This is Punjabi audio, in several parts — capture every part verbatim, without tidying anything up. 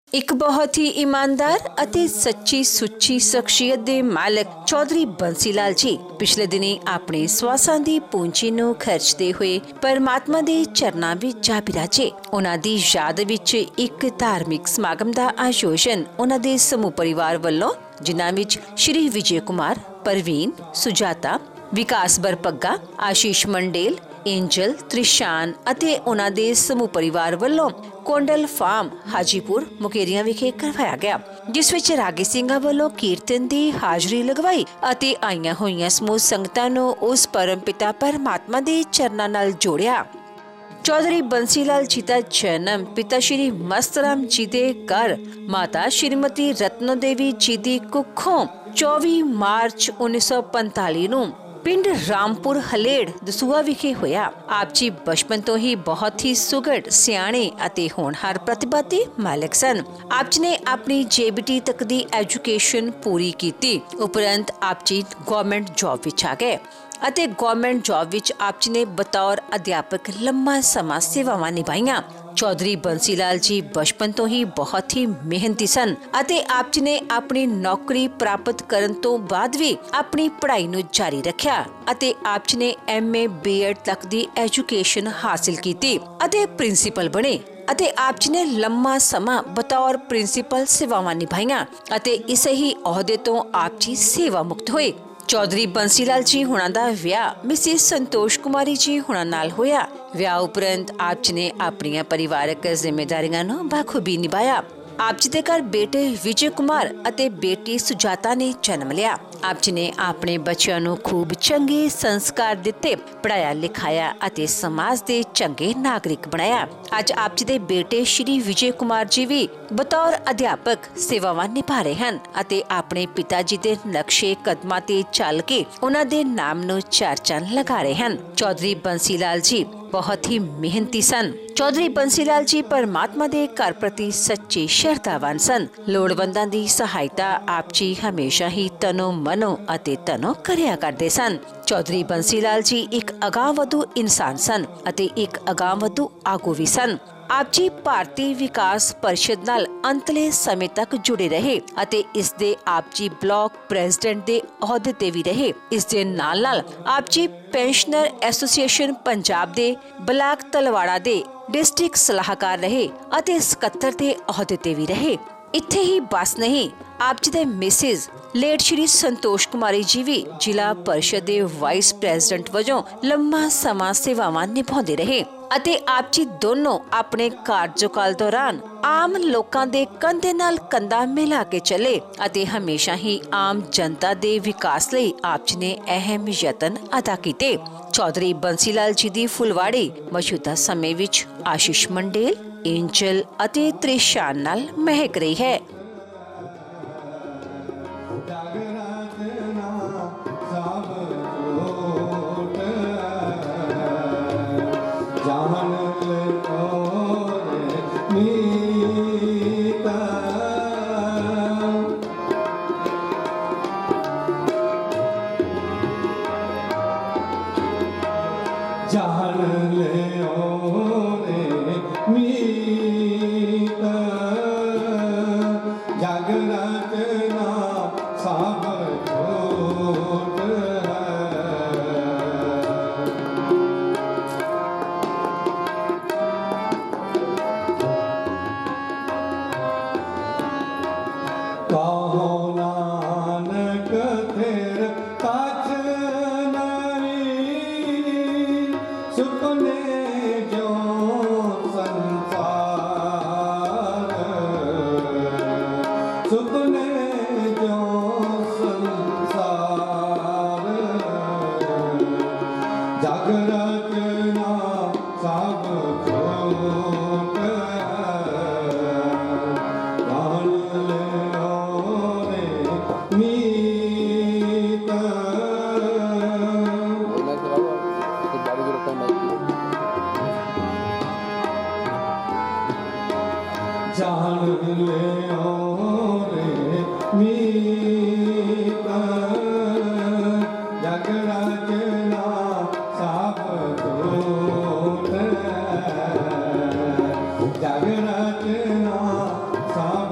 ਇੱਕ ਬਹੁਤ ਹੀ ਇਮਾਨਦਾਰ ਅਤੇ ਸੱਚੀ ਸੁੱਚੀ ਸ਼ਖਸੀਅਤ ਦੇ ਮਾਲਕ ਚੌਧਰੀ ਬੰਸੀ ਲਾਲ ਜੀ ਪਿਛਲੇ ਦਿਨੀ ਆਪਣੇ ਸਵਾਸਾਂ ਦੀ ਪੂੰਜੀ ਨੂੰ ਖਰਚਦੇ ਹੋਏ ਪਰਮਾਤਮਾ ਦੇ ਚਰਨਾਂ ਵਿੱਚ ਜਾ ਬਿਰਾਜੇ। ਉਹਨਾਂ ਦੀ ਯਾਦ ਵਿੱਚ ਇੱਕ ਧਾਰਮਿਕ ਸਮਾਗਮ ਦਾ ਆਯੋਜਨ ਉਹਨਾਂ ਦੇ ਸਮੂਹ ਪਰਿਵਾਰ ਵੱਲੋਂ, ਜਿਨ੍ਹਾਂ ਵਿੱਚ ਸ਼੍ਰੀ ਵਿਜੇ ਕੁਮਾਰ, ਪ੍ਰਵੀਨ, ਸੁਜਾਤਾ, ਵਿਕਾਸ ਬਰਪੱਗਾ, ਆਸ਼ੀਸ਼ ਮੰਡੇਲ, एंजल, त्रिशान ਅਤੇ ਉਹਨਾਂ ਦੇ ਸਮੂਹ ਪਰਿਵਾਰ ਵੱਲੋਂ ਕੋਂਡਲ ਫਾਰਮ ਹਾਜੀਪੁਰ ਮੁਕੇਰੀਆਂ ਵਿਖੇ ਕਰਵਾਇਆ ਗਿਆ, ਜਿਸ ਵਿੱਚ ਰਾਗੀ ਸਿੰਘਾਂ ਵੱਲੋਂ ਕੀਰਤਨ ਦੀ ਹਾਜ਼ਰੀ ਲਗਵਾਈ ਅਤੇ ਆਈਆਂ ਹੋਈਆਂ ਸਮੂਹ ਸੰਗਤਾਂ ਨੂੰ ਉਸ ਪਰਮ ਪਿਤਾ ਪਰਮਾਤਮਾ ਦੇ ਚਰਨਾਂ ਨਾਲ ਜੋੜਿਆ। ਚੌਧਰੀ ਬੰਸੀ ਲਾਲ ਜੀ ਦਾ ਜਨਮ ਪਿਤਾ ਸ਼੍ਰੀ ਮਸਤ ਰਾਮ ਜੀ ਦੇ ਘਰ ਮਾਤਾ ਸ਼੍ਰੀਮਤੀ ਰਤਨੋ ਦੇਵੀ ਜੀ ਦੀ ਕੁੱਖੋਂ ਚੌਵੀ ਮਾਰਚ ਉੱਨੀ ਸੌ ਪੰਤਾਲੀ ਨੂੰ ਪਿੰਡ ਰਾਮਪੁਰ ਹਲੇੜ ਦਸੂਆ ਵਿਖੇ ਹੋਇਆ। ਆਪ ਜੀ ਬਚਪਨ ਤੋਂ ਹੀ ਬਹੁਤ ਹੀ ਸੁਘੜ, ਸਿਆਣੇ ਅਤੇ ਹੋਣਹਾਰ ਪ੍ਰਤਿਭਾ ਦੇ ਮਾਲਕ ਸਨ। ਆਪ ਜੀ ਨੇ ਆਪਣੀ ਜੇਬੀਟੀ ਤੱਕ ਦੀ ਐਜੂਕੇਸ਼ਨ ਪੂਰੀ ਕੀਤੀ। ਉਪਰੰਤ ਆਪ ਜੀ ਗਵਰਨਮੈਂਟ ਜੌਬ ਵਿੱਚ ਆ ਗਏ ਅਤੇ ਗਵਰਨਮੈਂਟ ਜੌਬ ਵਿੱਚ ਆਪ ਜੀ ਨੇ ਬਤੌਰ ਅਧਿਆਪਕ ਲੰਮਾ ਸਮਾਂ ਸੇਵਾਵਾਂ ਨਿਭਾਈਆਂ। ਚੌਧਰੀ ਬੰਸੀ ਲਾਲ ਜੀ ਬਚਪਨ ਤੋਂ ਹੀ ਬਹੁਤ ਹੀ ਮਿਹਨਤੀ ਸਨ ਅਤੇ ਆਪ ਜੀ ਨੇ ਆਪਣੀ ਨੌਕਰੀ ਪ੍ਰਾਪਤ ਕਰਨ ਤੋਂ ਬਾਅਦ ਵੀ ਆਪਣੀ ਪੜ੍ਹਾਈ ਨੂੰ ਜਾਰੀ ਰੱਖਿਆ ਅਤੇ ਆਪ ਜੀ ਨੇ ਐਮ ਏ ਬੀ ਐਡ ਤੱਕ ਦੀ ਐਜੂਕੇਸ਼ਨ ਹਾਸਿਲ ਕੀਤੀ ਅਤੇ ਪ੍ਰਿੰਸੀਪਲ ਬਣੇ ਅਤੇ ਆਪ ਜੀ ਨੇ ਲੰਮਾ ਸਮਾਂ ਬਤੌਰ ਪ੍ਰਿੰਸੀਪਲ ਸੇਵਾਵਾਂ ਨਿਭਾਈਆਂ ਅਤੇ ਇਸੇ ਹੀ ਅਹੁਦੇ ਤੋਂ ਆਪ ਜੀ ਸੇਵਾ ਮੁਕਤ ਹੋਏ। ਚੌਧਰੀ ਬੰਸੀ ਲਾਲ ਜੀ ਹੁਣਾਂ ਦਾ ਵਿਆਹ ਮਿਸਿਸ ਸੰਤੋਸ਼ ਕੁਮਾਰੀ ਜੀ ਹੁਣਾਂ ਨਾਲ ਹੋਇਆ। ਵਿਆਹ ਉਪਰੰਤ ਆਪ ਜੀ ਨੇ ਆਪਣੀਆਂ ਪਰਿਵਾਰਕ ਜ਼ਿੰਮੇਦਾਰੀਆਂ ਨੂੰ ਬਾਖੂਬੀ ਨਿਭਾਇਆ। ਆਪ ਜੀ ਦੇ ਘਰ ਬੇਟੇ ਵਿਜੇ ਕੁਮਾਰ ਅਤੇ ਬੇਟੀ ਸੁਜਾਤਾ ਨੇ ਜਨਮ ਲਿਆ। ਆਪ ਜੀ ਨੇ ਆਪਣੇ ਬੱਚਿਆਂ ਨੂੰ ਖੂਬ ਚੰਗੇ ਸੰਸਕਾਰ ਦਿੱਤੇ, ਪੜਾਇਆ ਲਿਖਾਇਆ ਅਤੇ ਸਮਾਜ ਦੇ ਚੰਗੇ ਨਾਗਰਿਕ ਬਣਾਇਆ। ਅੱਜ ਆਪ ਜੀ ਦੇ ਬੇਟੇ ਸ਼੍ਰੀ ਵਿਜੇ ਕੁਮਾਰ ਜੀ ਵੀ ਬਤੌਰ ਅਧਿਆਪਕ ਸੇਵਾਵਾਂ ਨਿਭਾ ਰਹੇ ਹਨ ਅਤੇ ਆਪਣੇ ਪਿਤਾ ਜੀ ਦੇ ਨਕਸ਼ੇ ਕਦਮਾਂ ਤੇ ਚੱਲ ਕੇ ਉਹਨਾਂ ਦੇ ਨਾਮ ਨੂੰ ਚਾਰ ਚੰਨ ਲਗਾ ਰਹੇ ਹਨ। ਚੌਧਰੀ ਬੰਸੀ ਲਾਲ ਜੀ ਬਹੁਤ ਹੀ ਮਿਹਨਤੀ ਸਨ। ਚੌਧਰੀ ਬੰਸੀ ਲਾਲ ਜੀ ਪਰਮਾਤਮਾ ਦੇ ਘਰ ਪ੍ਰਤੀ ਸੱਚੇ ਸ਼ਰਧਾਵਾਨ ਸਨ। ਲੋੜਵੰਦਾਂ ਦੀ ਸਹਾਇਤਾ ਆਪ ਜੀ ਹਮੇਸ਼ਾ ਹੀ ਤਨੋ ਮਨੋ ਅਤੇ ਤਨੋ ਕਰਿਆ ਕਰਦੇ ਸਨ। ਚੌਧਰੀ ਬੰਸੀ ਲਾਲ ਜੀ ਇੱਕ ਅਗਾਂਹਵਧੂ ਇਨਸਾਨ ਸਨ ਅਤੇ ਇੱਕ ਅਗਾਂਹਵਧੂ ਆਗੂ ਵੀ ਸਨ। ਆਪ ਜੀ ਭਾਰਤੀ ਵਿਕਾਸ ਪਰਿਸ਼ਦ ਨਾਲ ਅੰਤਲੇ ਸਮੇਂ ਤੱਕ ਜੁੜੇ ਰਹੇ ਅਤੇ ਇਸ ਦੇ ਆਪ ਜੀ ਬਲਾਕ ਪ੍ਰੈਜ਼ੀਡੈਂਟ ਦੇ ਅਹੁਦੇ ਤੇ ਵੀ ਰਹੇ। ਇਸ ਦੇ ਨਾਲ ਨਾਲ ਆਪ ਜੀ ਪੈਨਸ਼ਨਰ ਐਸੋਸੀਏਸ਼ਨ ਪੰਜਾਬ ਦੇ ਬਲਾਕ ਤਲਵਾੜਾ ਦੇ ਡਿਸਟ੍ਰਿਕਟ ਸਲਾਹਕਾਰ ਰਹੇ ਅਤੇ ਸਕੱਤਰ ਦੇ ਅਹੁਦੇ ਤੇ ਵੀ ਰਹੇ। ਇੱਥੇ ਹੀ ਬਸ ਨਹੀਂ, ਆਪ ਜੀ ਦੇ ਮਿਸਿਸ ਲੇਟ ਸ਼੍ਰੀ ਸੰਤੋਸ਼ ਕੁਮਾਰੀ ਜੀ ਵੀ ਜ਼ਿਲ੍ਹਾ ਪਰਿਸ਼ਦ ਦੇ ਵਾਈਸ ਪ੍ਰੈਜ਼ੀਡੈਂਟ ਵਜੋਂ ਲੰਮਾ ਸਮਾਂ ਸੇਵਾਵਾਂ ਨਿਭਾਉਂਦੇ ਰਹੇ ਅਤੇ ਆਪ ਜੀ ਦੋਨੋਂ ਆਪਣੇ ਕਾਰਜਕਾਲ ਦੌਰਾਨ ਆਮ ਲੋਕਾਂ ਦੇ ਕੰਧੇ ਨਾਲ ਕੰਧਾ ਮਿਲਾ ਕੇ ਚੱਲੇ ਅਤੇ ਹਮੇਸ਼ਾ ਹੀ ਆਮ ਜਨਤਾ ਦੇ ਵਿਕਾਸ ਲਈ ਆਪ ਜੀ ਨੇ ਅਹਿਮ ਯਤਨ ਅਦਾ ਕੀਤੇ। ਚੌਧਰੀ ਬੰਸੀ ਲਾਲ ਜੀ ਦੀ ਫੁਲਵਾੜੀ ਮੌਜੂਦਾ ਸਮੇਂ ਵਿੱਚ ਆਸ਼ੀਸ਼ ਮੰਡੇਲ, ਐਂਜਲ ਅਤੇ ਤ੍ਰਿਸ਼ਾਨ ਨਾਲ ਮਹਿਕ ਰਹੀ ਹੈ। जग रचना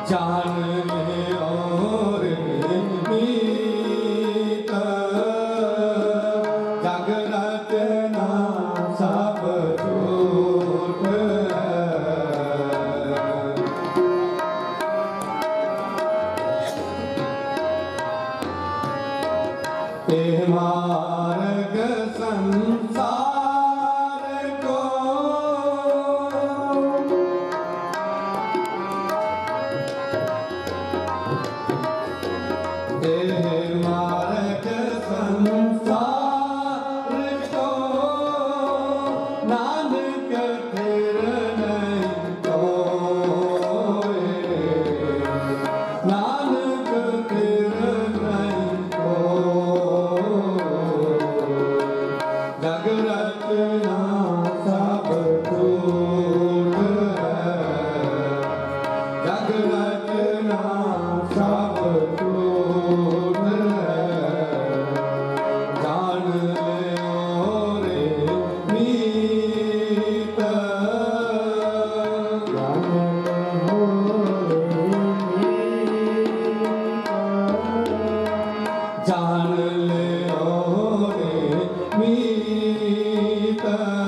जान ले और मीत जग रचना सब झूठ है। मार्ग संसार को मार्ग संसार को नानक फिर नहीं कोई, नानक फिर नहीं कोई। जग रचना सब झूठ है, जग रचना सब झूठ है। जान ले रे मीत, जान ले रे मीत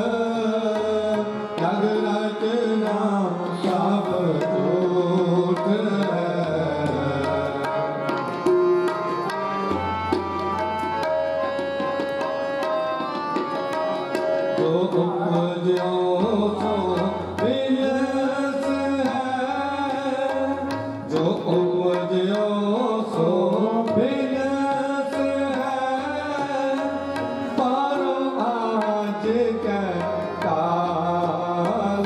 जग रचना सब झूठ है। जो उपजो सो बिलस है, जो उपजो सो बिलस है। पारो आज के काल,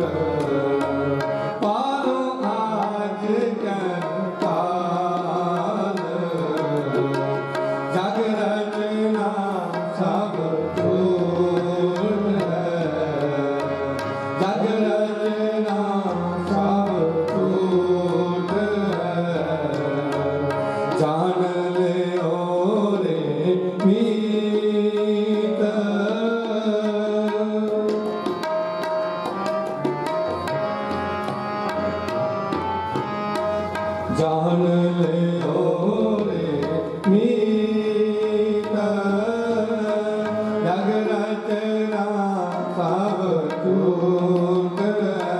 पारो आज के काल। जग रचना सब झूठ है, जग रचना सब झूठ है। जान ले रे मीत, जान ले रे मीत जग रचना सब झूठ है।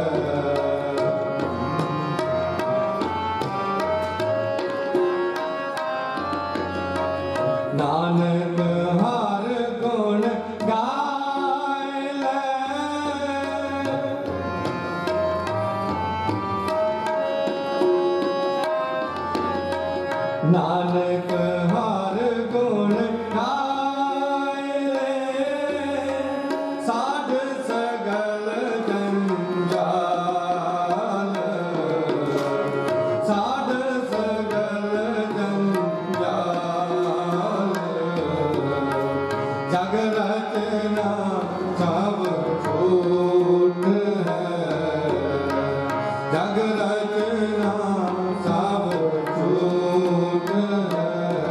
नानक हर गुण गाय ले, नानक हर गुण गाय ले। साध सगल जंजाल, साध सगल जंजाल। जग रचना सब झूठ है, जग रचना सब झूठ है।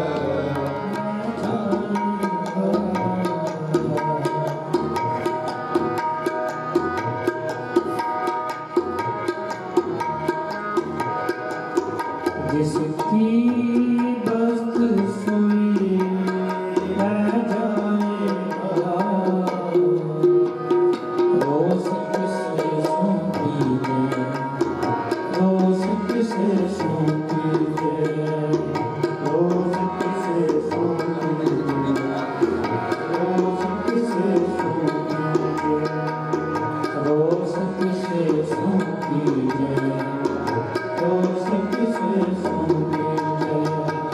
जिसकी बस्त सुई रह जाएगा, रोज किसे सौंपी है, रोज किसे सौंपी है, रोज किसे सौंपी है, रोज किसे सौंपी है, रोज किसे सौंपी है, रोज किसे सौंपी है।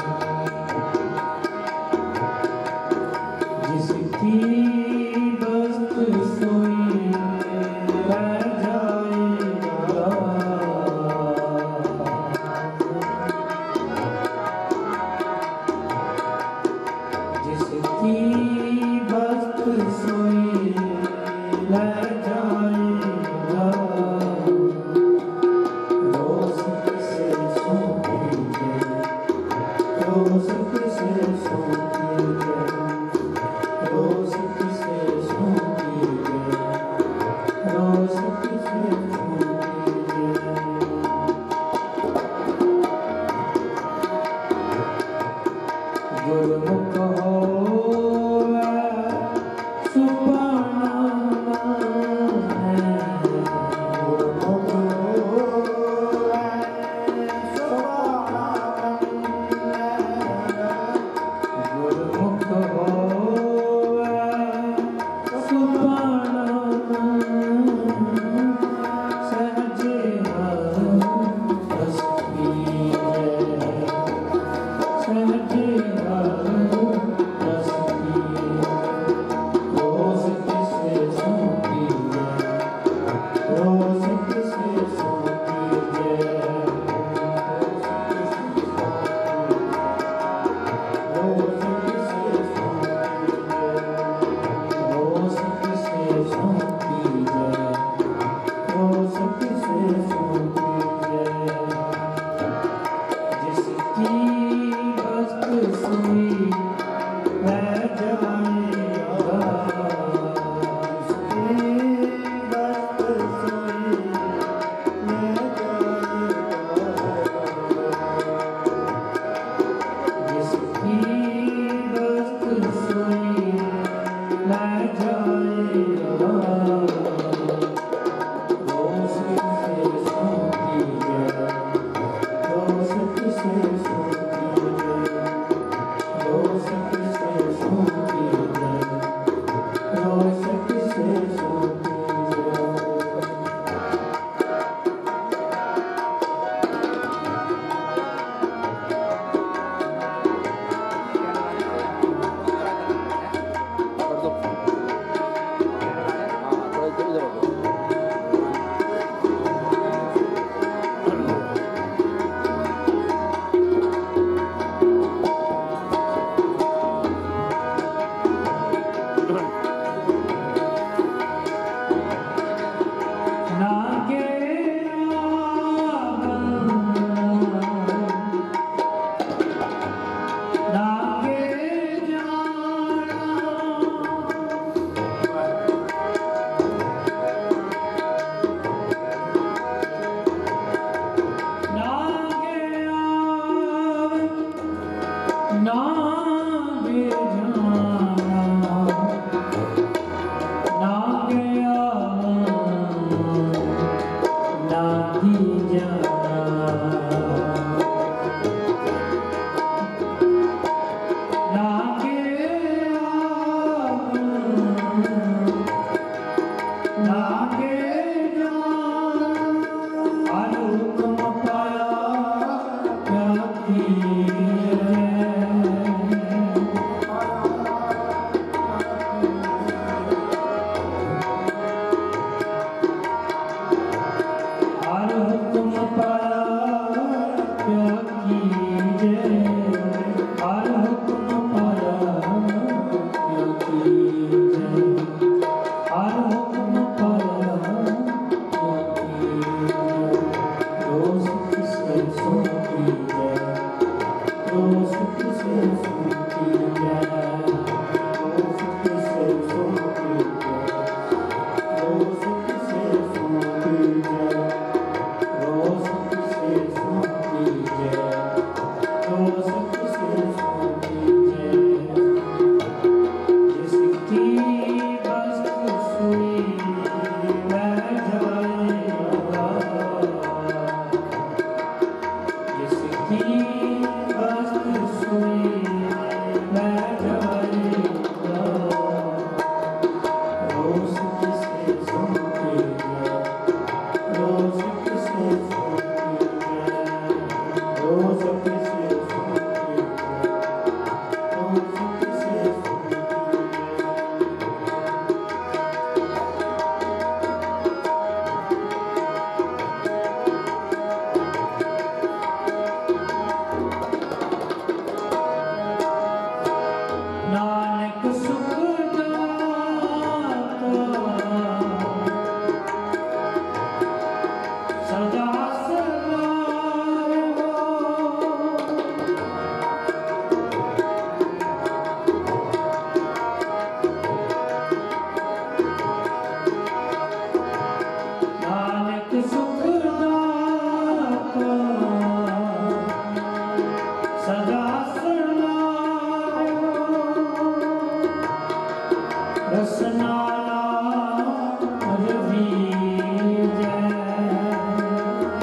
रसनाला रवि जय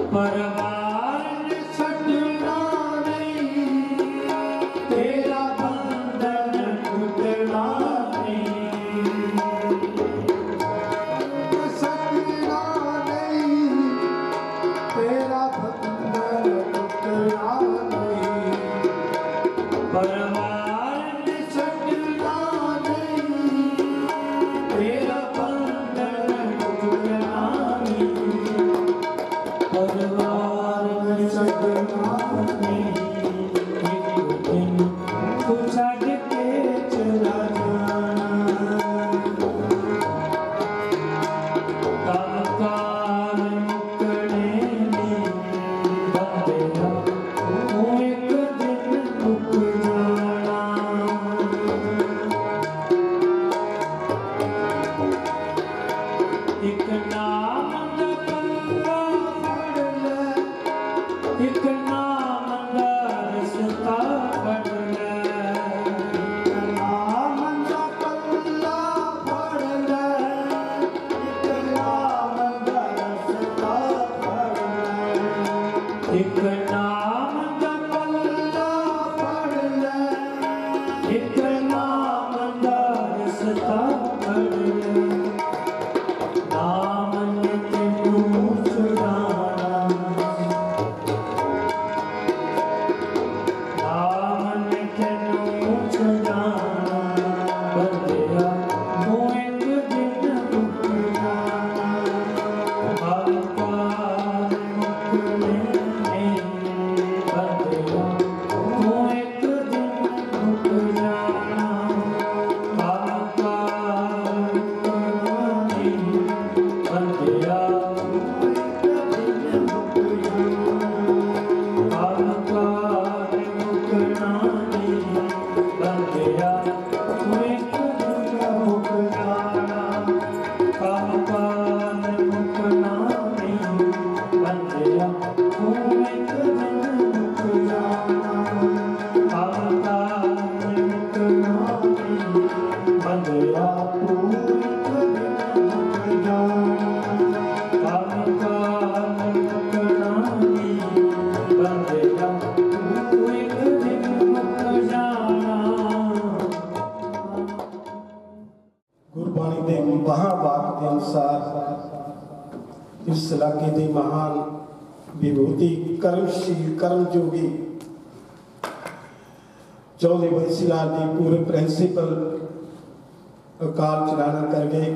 परवार ने छटना नहीं, तेरा बंधन टूटना नहीं। सकना नहीं, तेरा बंधन टूटना नहीं। परवार ने छटना नहीं, तेरा बंधन टूटना नहीं। परवार ने छटना नहीं, एक दिन तू छड़ के चला जाना। काल मुकने नहीं बंदेया, तू एक दिन मुक जाना। एक नाम दा पल्ला फड़ ले, एक नाम दा रस्ता फड़ ले। नाम दा पल्ला फड़ ले, एक नाम दा रस्ता फड़ ले। एक नाम दा पल्ला फड़ ले, एक नाम दा रस्ता फड़ ले। नाम ने तेनू छुड़ाना, नाम ने तेनू छुड़ाना। बंदेया तू एक दिन रुक जाना। हलकार मुकने नहीं बंदेया, तू एक दिन रुक जाना। हलकार मुकने नहीं बंदेया, हलकार मुकना नहीं बंदेया, तू एक दिन रुक जाना। हलकार मुकना नहीं बंदेया, तू एक दिन रुक जाना। हलकार मुकना नहीं बंदेया, तू एक दिन रुक जाना। हलकार मुकना नहीं बंदेया, तू एक दिन रुक जाना। गुरबाणी के महावाक के अनुसार इस इलाके के महान विभूति कर्मशील कर्म जोगी चौधरी बंसी लाल जी पूरे प्रिंसिपल अकाल चलाना कर गए।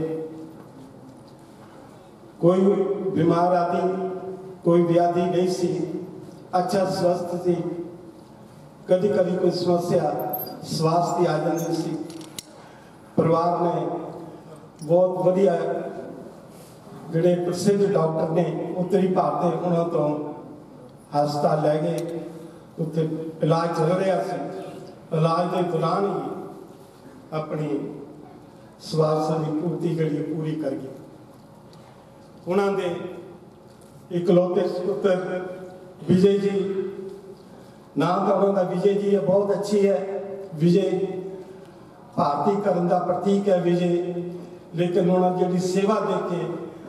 कोई बीमार आदि कोई व्याधि नहीं सी, अच्छा स्वस्थ थी। कभी कभी कोई समस्या स्वास्थ्य आ जाती सी। परिवार ने बहुत वधिया ਜਿਹੜੇ ਪ੍ਰਸਿੱਧ ਡਾਕਟਰ ਨੇ ਉੱਤਰੀ ਭਾਰਤ ਦੇ ਉਹਨਾਂ ਤੋਂ ਹਸਪਤਾਲ ਲੈ ਗਏ। ਉੱਥੇ ਇਲਾਜ ਚੱਲ ਰਿਹਾ ਸੀ। ਇਲਾਜ ਦੇ ਦੌਰਾਨ ਹੀ ਆਪਣੀ ਸਵਾਸਾਂ ਦੀ ਪੂਰਤੀ ਜਿਹੜੀ ਪੂਰੀ ਕਰ ਗਏ। ਉਹਨਾਂ ਦੇ ਇਕਲੌਤੇ ਪੁੱਤਰ ਵਿਜੇ ਜੀ, ਨਾਮ ਤਾਂ ਉਹਨਾਂ ਦਾ ਵਿਜੇ ਜੀ ਹੈ, ਬਹੁਤ ਅੱਛੀ ਹੈ। ਵਿਜੇ ਭਾਰਤੀਕਰਨ ਦਾ ਪ੍ਰਤੀਕ ਹੈ ਵਿਜੇ। ਲੇਕਿਨ ਉਹਨਾਂ ਜਿਹੜੀ ਸੇਵਾ ਦੇ ਕੇ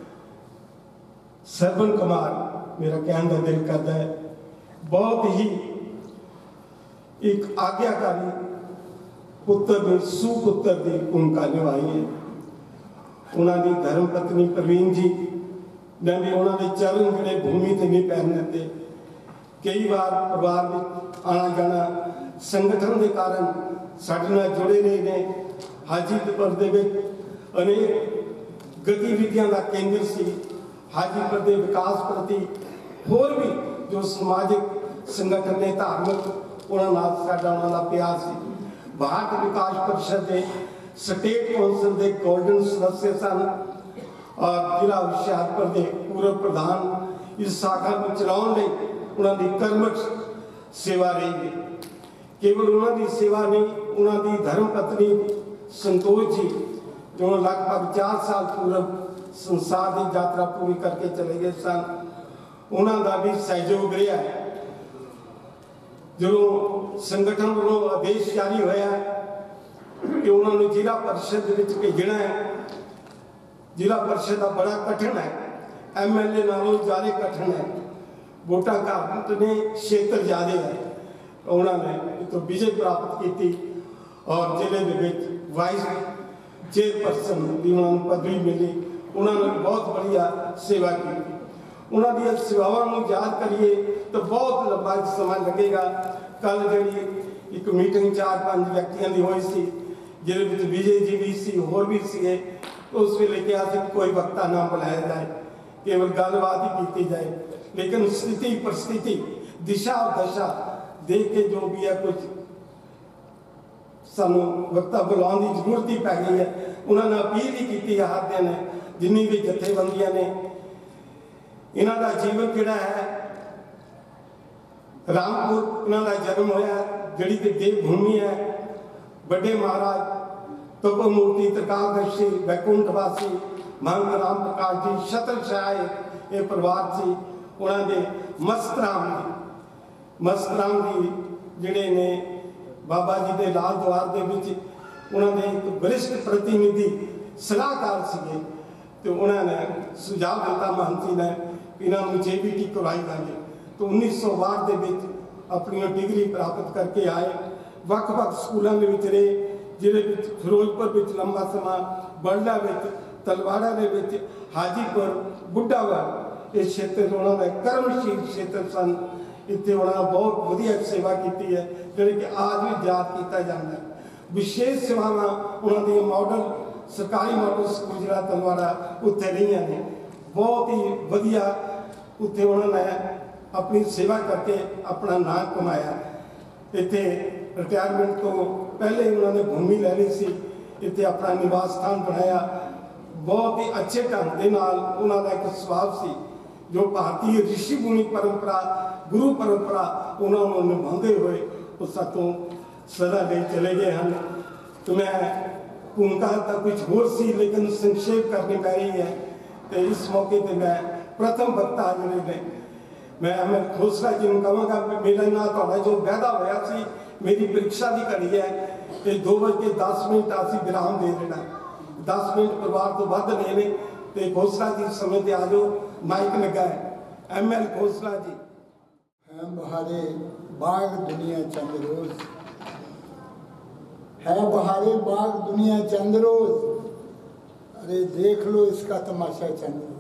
ਸਰਵਨ ਕੁਮਾਰ, ਮੇਰਾ ਕਹਿਣ ਦਾ ਦਿਲ ਕਰਦਾ ਹੈ, ਬਹੁਤ ਹੀ ਇੱਕ ਆਗਿਆਕਾਰੀ ਪੁੱਤਰ ਦੀ ਸੁਪੁੱਤਰ ਦੀ ਭੂਮਿਕਾ ਨਿਭਾਈ ਹੈ। ਉਹਨਾਂ ਦੀ ਧਰਮ ਪਤਨੀ ਪ੍ਰਵੀਨ ਜੀ ਨੇ ਵੀ ਉਹਨਾਂ ਦੇ ਚਰਨ ਜਿਹੜੇ ਭੂਮੀ ਤੇ ਨਹੀਂ ਪੈਣ ਦਿੱਤੇ। ਕਈ ਵਾਰ ਪਰਿਵਾਰ ਵਿੱਚ ਆਣਾ ਜਾਣਾ ਸੰਗਠਨ ਦੇ ਕਾਰਨ ਸਾਡੇ ਨਾਲ ਜੁੜੇ ਰਹੇ ਨੇ। ਹਾਜੀਪੁਰ ਦੇ ਵਿੱਚ ਅਨੇਕ ਗਤੀਵਿਧੀਆਂ ਦਾ ਕੇਂਦਰ ਸੀ। ਹਾਜੀਪੁਰ ਦੇ ਵਿਕਾਸ ਪ੍ਰਤੀ ਹੋਰ ਵੀ ਜੋ ਸਮਾਜਿਕ ਸੰਗਠਨ ਨੇ, ਧਾਰਮਿਕ, ਉਹਨਾਂ ਨਾਲ ਸਾਡਾ ਉਹਨਾਂ ਦਾ ਪਿਆਰ ਸੀ। ਭਾਰਤ ਵਿਕਾਸ परिषद ਦੇ ਸਟੇਟ ਕੌਂਸਲ ਦੇ ਗੋਲਡਨ ਸਦस्य ਸਨ ਔਰ ਜ਼ਿਲ੍ਹਾ ਹੁਸ਼ਿਆਰਪੁਰ ਦੇ ਪੂਰਵ ਪ੍ਰਧਾਨ। ਇਸ ਸ਼ਾਖਾ ਨੂੰ ਚਲਾਉਣ ਲਈ ਉਹਨਾਂ ਦੀ ਕਰਮਠ ਸੇਵਾ ਰਹੀ ਹੈ। ਕੇਵਲ ਉਹਨਾਂ ਦੀ ਸੇਵਾ ਨਹੀਂ, ਉਹਨਾਂ ਦੀ ਧਰਮ ਪਤਨੀ ਸੰਤੋਸ਼ ਜੀ ਜੋ ਲਗਭਗ ਚਾਰ ਸਾਲ ਪੂਰਵ ਸੰਸਾਰ ਦੀ ਯਾਤਰਾ ਪੂਰੀ ਕਰਕੇ ਚਲੇ ਗਏ ਸਨ, ਉਹਨਾਂ ਦਾ ਵੀ ਸਹਿਯੋਗ ਰਿਹਾ। ਜਦੋਂ ਸੰਗਠਨ ਵੱਲੋਂ ਆਦੇਸ਼ ਜਾਰੀ ਹੋਇਆ ਕਿ ਉਹਨਾਂ ਨੂੰ ਜ਼ਿਲ੍ਹਾ ਪਰਿਸ਼ਦ ਦੇ ਵਿੱਚ ਭੇਜਣਾ ਹੈ। ਜ਼ਿਲ੍ਹਾ ਪਰਿਸ਼ਦ ਦਾ ਬੜਾ ਕਠਿਨ ਹੈ, ਐਮ ਐਲ ਏ ਨਾਲੋਂ ਜ਼ਿਆਦਾ ਕਠਿਨ ਹੈ। वोटा घट ने, क्षेत्र ज़्यादा है, उन्होंने इतों विजय प्राप्त की और जिले के वाइस चेयरपर्सन की उन्होंने पदवी मिली। उन्होंने बहुत बढ़िया सेवा की। उन्होंने सेवाओं को याद करिए तो बहुत लंबा समय लगेगा। कल जी एक मीटिंग चार पांच व्यक्तियों की हुई सी, जिहदे विजय जी भी सी, होर भी सीगे। उस वेले कहा कि कोई वक्ता ना बुलाया जाए, केवल गलबात ही की जाए, लेकिन स्थिति परिस्थिति दिशा और दशा देख के जो भी है कुछ सानू वक्ता बुलाने की जरूरत ही पै गई है। उन्होंने अपील ही की हर दिन जिन्नी भी जथेबंदियां ने, इन्हों का जीवन जोड़ा है रामपुर इन्हों का जन्म होया, जी देवभूमि है। बड़े महाराज तप मूर्ति त्रिकालदर्शी वैकुंठवासी महंत राम प्रकाश जी छत्रछाया ये परिवार से उन्होंने मस्तराम जी मस्तराम जी जिहड़े ने बाबा जी के लाल द्वार के उन्होंने एक वरिष्ठ प्रतिनिधि सलाहकार से, तो उन्होंने सुझाव दिता महंत जी ने इन्होंने जे बी टी करवाई जाए। तो उन्नीस सौ बाहठ के अपनी डिग्री प्राप्त करके आए। वक् वक् स्कूलों के रहे, जिले फिरोजपुर लंबा समा, बरला तलवाड़ा के हाजीपुर बुढ़ागढ़ इस क्षेत्र उन्होंने कर्मशील क्षेत्र सन। इतने उन्होंने बहुत वधिया सेवा की है जी कि आज भी याद किया जाता है। विशेष सेवावां उन्होंने मॉडल सरकारी मॉडल स्कूल जिला तलवाड़ा उत्थे रही ने, बहुत ही वधिया उत्थे उन्होंने अपनी सेवा करके अपना नाम कमाया। इतने रिटायरमेंट तो पहले ही उन्होंने भूमि ले ली सी, इतने अपना निवास स्थान बनाया। बहुत ही अच्छे ढंग के नाल उन्होंने एक स्वभाव सी जो भारतीय ऋषि मुनि परंपरा गुरु परंपरा उन्होंने निभाते हुए उस तो सदा ले चले गए हैं। तो मैं भूमिका तो कुछ होर सी, लेकिन संक्षेप करनी पै रही है। तो इस मौके पर मैं प्रथम वक्ता जिले ने मैं अमर खोसला जी को कहांगा, मेरे नाल तुहाडा जो वायदा होया सी, मेरी परीक्षा की घड़ी है कि दो बज के दस मिनट असीं विराम दे देना, दस मिनट परिवार तो वध लेने। तो खोसला जी समय पर आ जाओ, माइक लगा है। M L Khosla ji. है बहारे बाग दुनिया चंद रोज, है बहारे बाग दुनिया चंद रोज, अरे देख लो इसका तमाशा चंद रोज।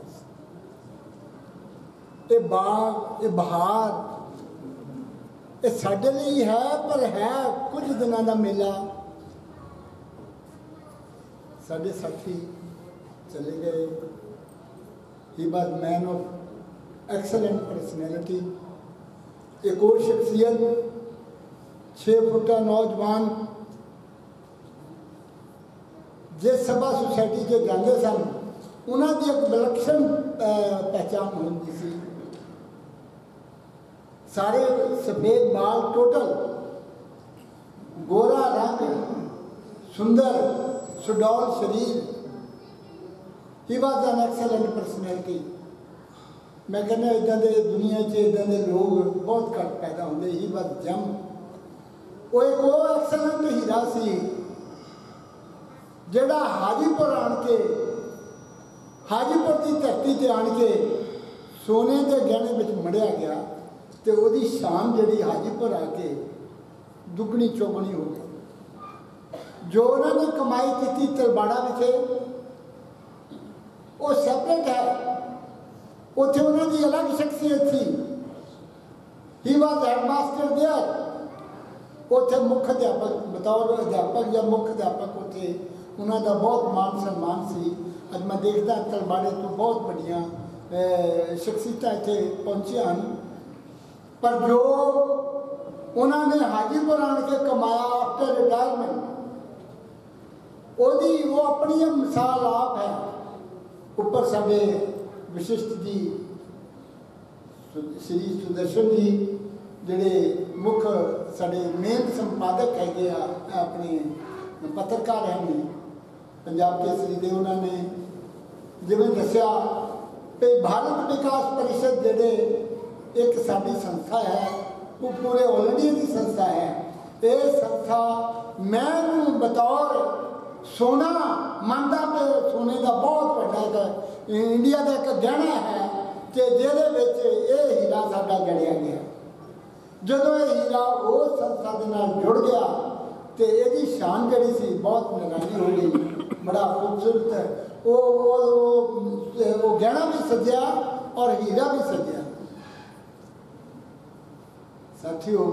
ये बाग ये बहार ये साडे लिए है, पर है कुछ दिनों का मेला। साडे साथी चले गए। He was man of excellent personality. एक और शख्सियत छे फुटा नौजवान जिस सभा सोसाइटी के जाते सन, उन्होंने एक विलक्षण पहचान होती सी। सारे सफेद बाल, टोटल गोरा रंग, सुंदर सुडौल शरीर। He was an excellent personality. मैं कहना इदा के दुनिया इदा के लोग बहुत घट पैदा होंगे। ही वॉज जम। वो एक वो एक्सलेंट हीरा सी जिहड़ा हाजीपुर आन के, हाजीपुर की धरती से आन के सोने के गहने में मढ़िया गया। तो वही शान जी हाजीपुर आके दुगनी चौगनी हो गई। जो उन्होंने कमाई की तलवाड़ा में वो सैपरेट है, उत्थे उन्होंने अलग शख्सियत थी। He was headmaster there. उत्थे मुख्य अध्यापक बतौर अध्यापक या मुख्य अध्यापक उत्थे उन्होंने बहुत मान सम्मान सी। अज मैं देखता तलवाड़े तो बहुत बड़िया शख्सियत इतने पहुँचिया हैं, पर जो उन्होंने हाजीपुर आन के कमाया आफ्टर रिटायरमेंट, ओदी वो अपनी मिसाल आप है। ऊपर साढ़े विशिष्ट जी श्री सुदर्शन जी जिहड़े मुख्य साढ़े मेन संपादक है अपने पत्रकार हैं पंजाब केसरी दे, उन्होंने जिवें दस्या कि भारत विकास परिषद जिहड़े एक साडी संस्था है, वो पूरे ऑल इंडिया की संस्था है। ये संस्था मैं बतौर सोना मानता कि सोने का बहुत बड़ा इंडिया का एक गहना है कि जिहदे विच ये हीरा साडा ਜਦੋਂ ਇਹ ਹੀਰਾ ਉਹ ਸੰਸਥਾ ਦੇ ਨਾਲ ਜੁੜ ਗਿਆ ਤੇ ਇਹਦੀ ਸ਼ਾਨ ਜਿਹੜੀ ਸੀ ਬਹੁਤ ਨਿਰਾਲੀ ਹੋ ਗਈ, ਬੜਾ ਖੂਬਸੂਰਤ ਹੈ। ਉਹ ਉਹ ਉਹ ਗਹਿਣਾ ਵੀ ਸਜਿਆ ਔਰ ਹੀਰਾ ਵੀ ਸਜਿਆ। ਸਾਥੀਓ,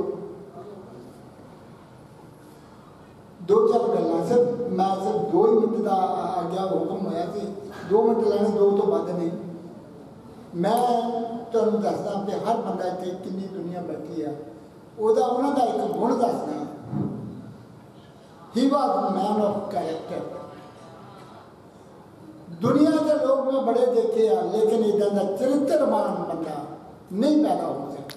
ਦੋ ਚਾਰ ਗੱਲਾਂ, ਸਿਰਫ ਮੈਂ ਸਿਰਫ ਦੋ ਹੀ ਮਿੰਟ ਦਾ ਆਗਿਆ ਹੁਕਮ ਹੋਇਆ ਸੀ, ਦੋ ਮਿੰਟ ਲੈਣੇ, ਦੋ ਤੋਂ ਵੱਧ ਨਹੀਂ। ਮੈਂ ਤੁਹਾਨੂੰ ਦੱਸਦਾ ਕਿ ਹਰ ਬੰਦਾ ਇੱਥੇ ਕਿੰਨੀ ਦੁਨੀਆ ਬੈਠੀ ਆ, ਉਹਦਾ ਉਹਨਾਂ ਦਾ ਇੱਕ ਗੁਣ ਦੱਸਦਾ। He was man of character. ਦੁਨੀਆ ਦੇ ਲੋਕ ਮੈਂ ਬੜੇ ਦੇਖੇ ਆ, ਲੇਕਿਨ ਇੱਦਾਂ ਦਾ ਚਰਿੱਤਰਵਾਨ ਬੰਦਾ ਨਹੀਂ ਪੈਦਾ ਹੋ ਸਕਦਾ।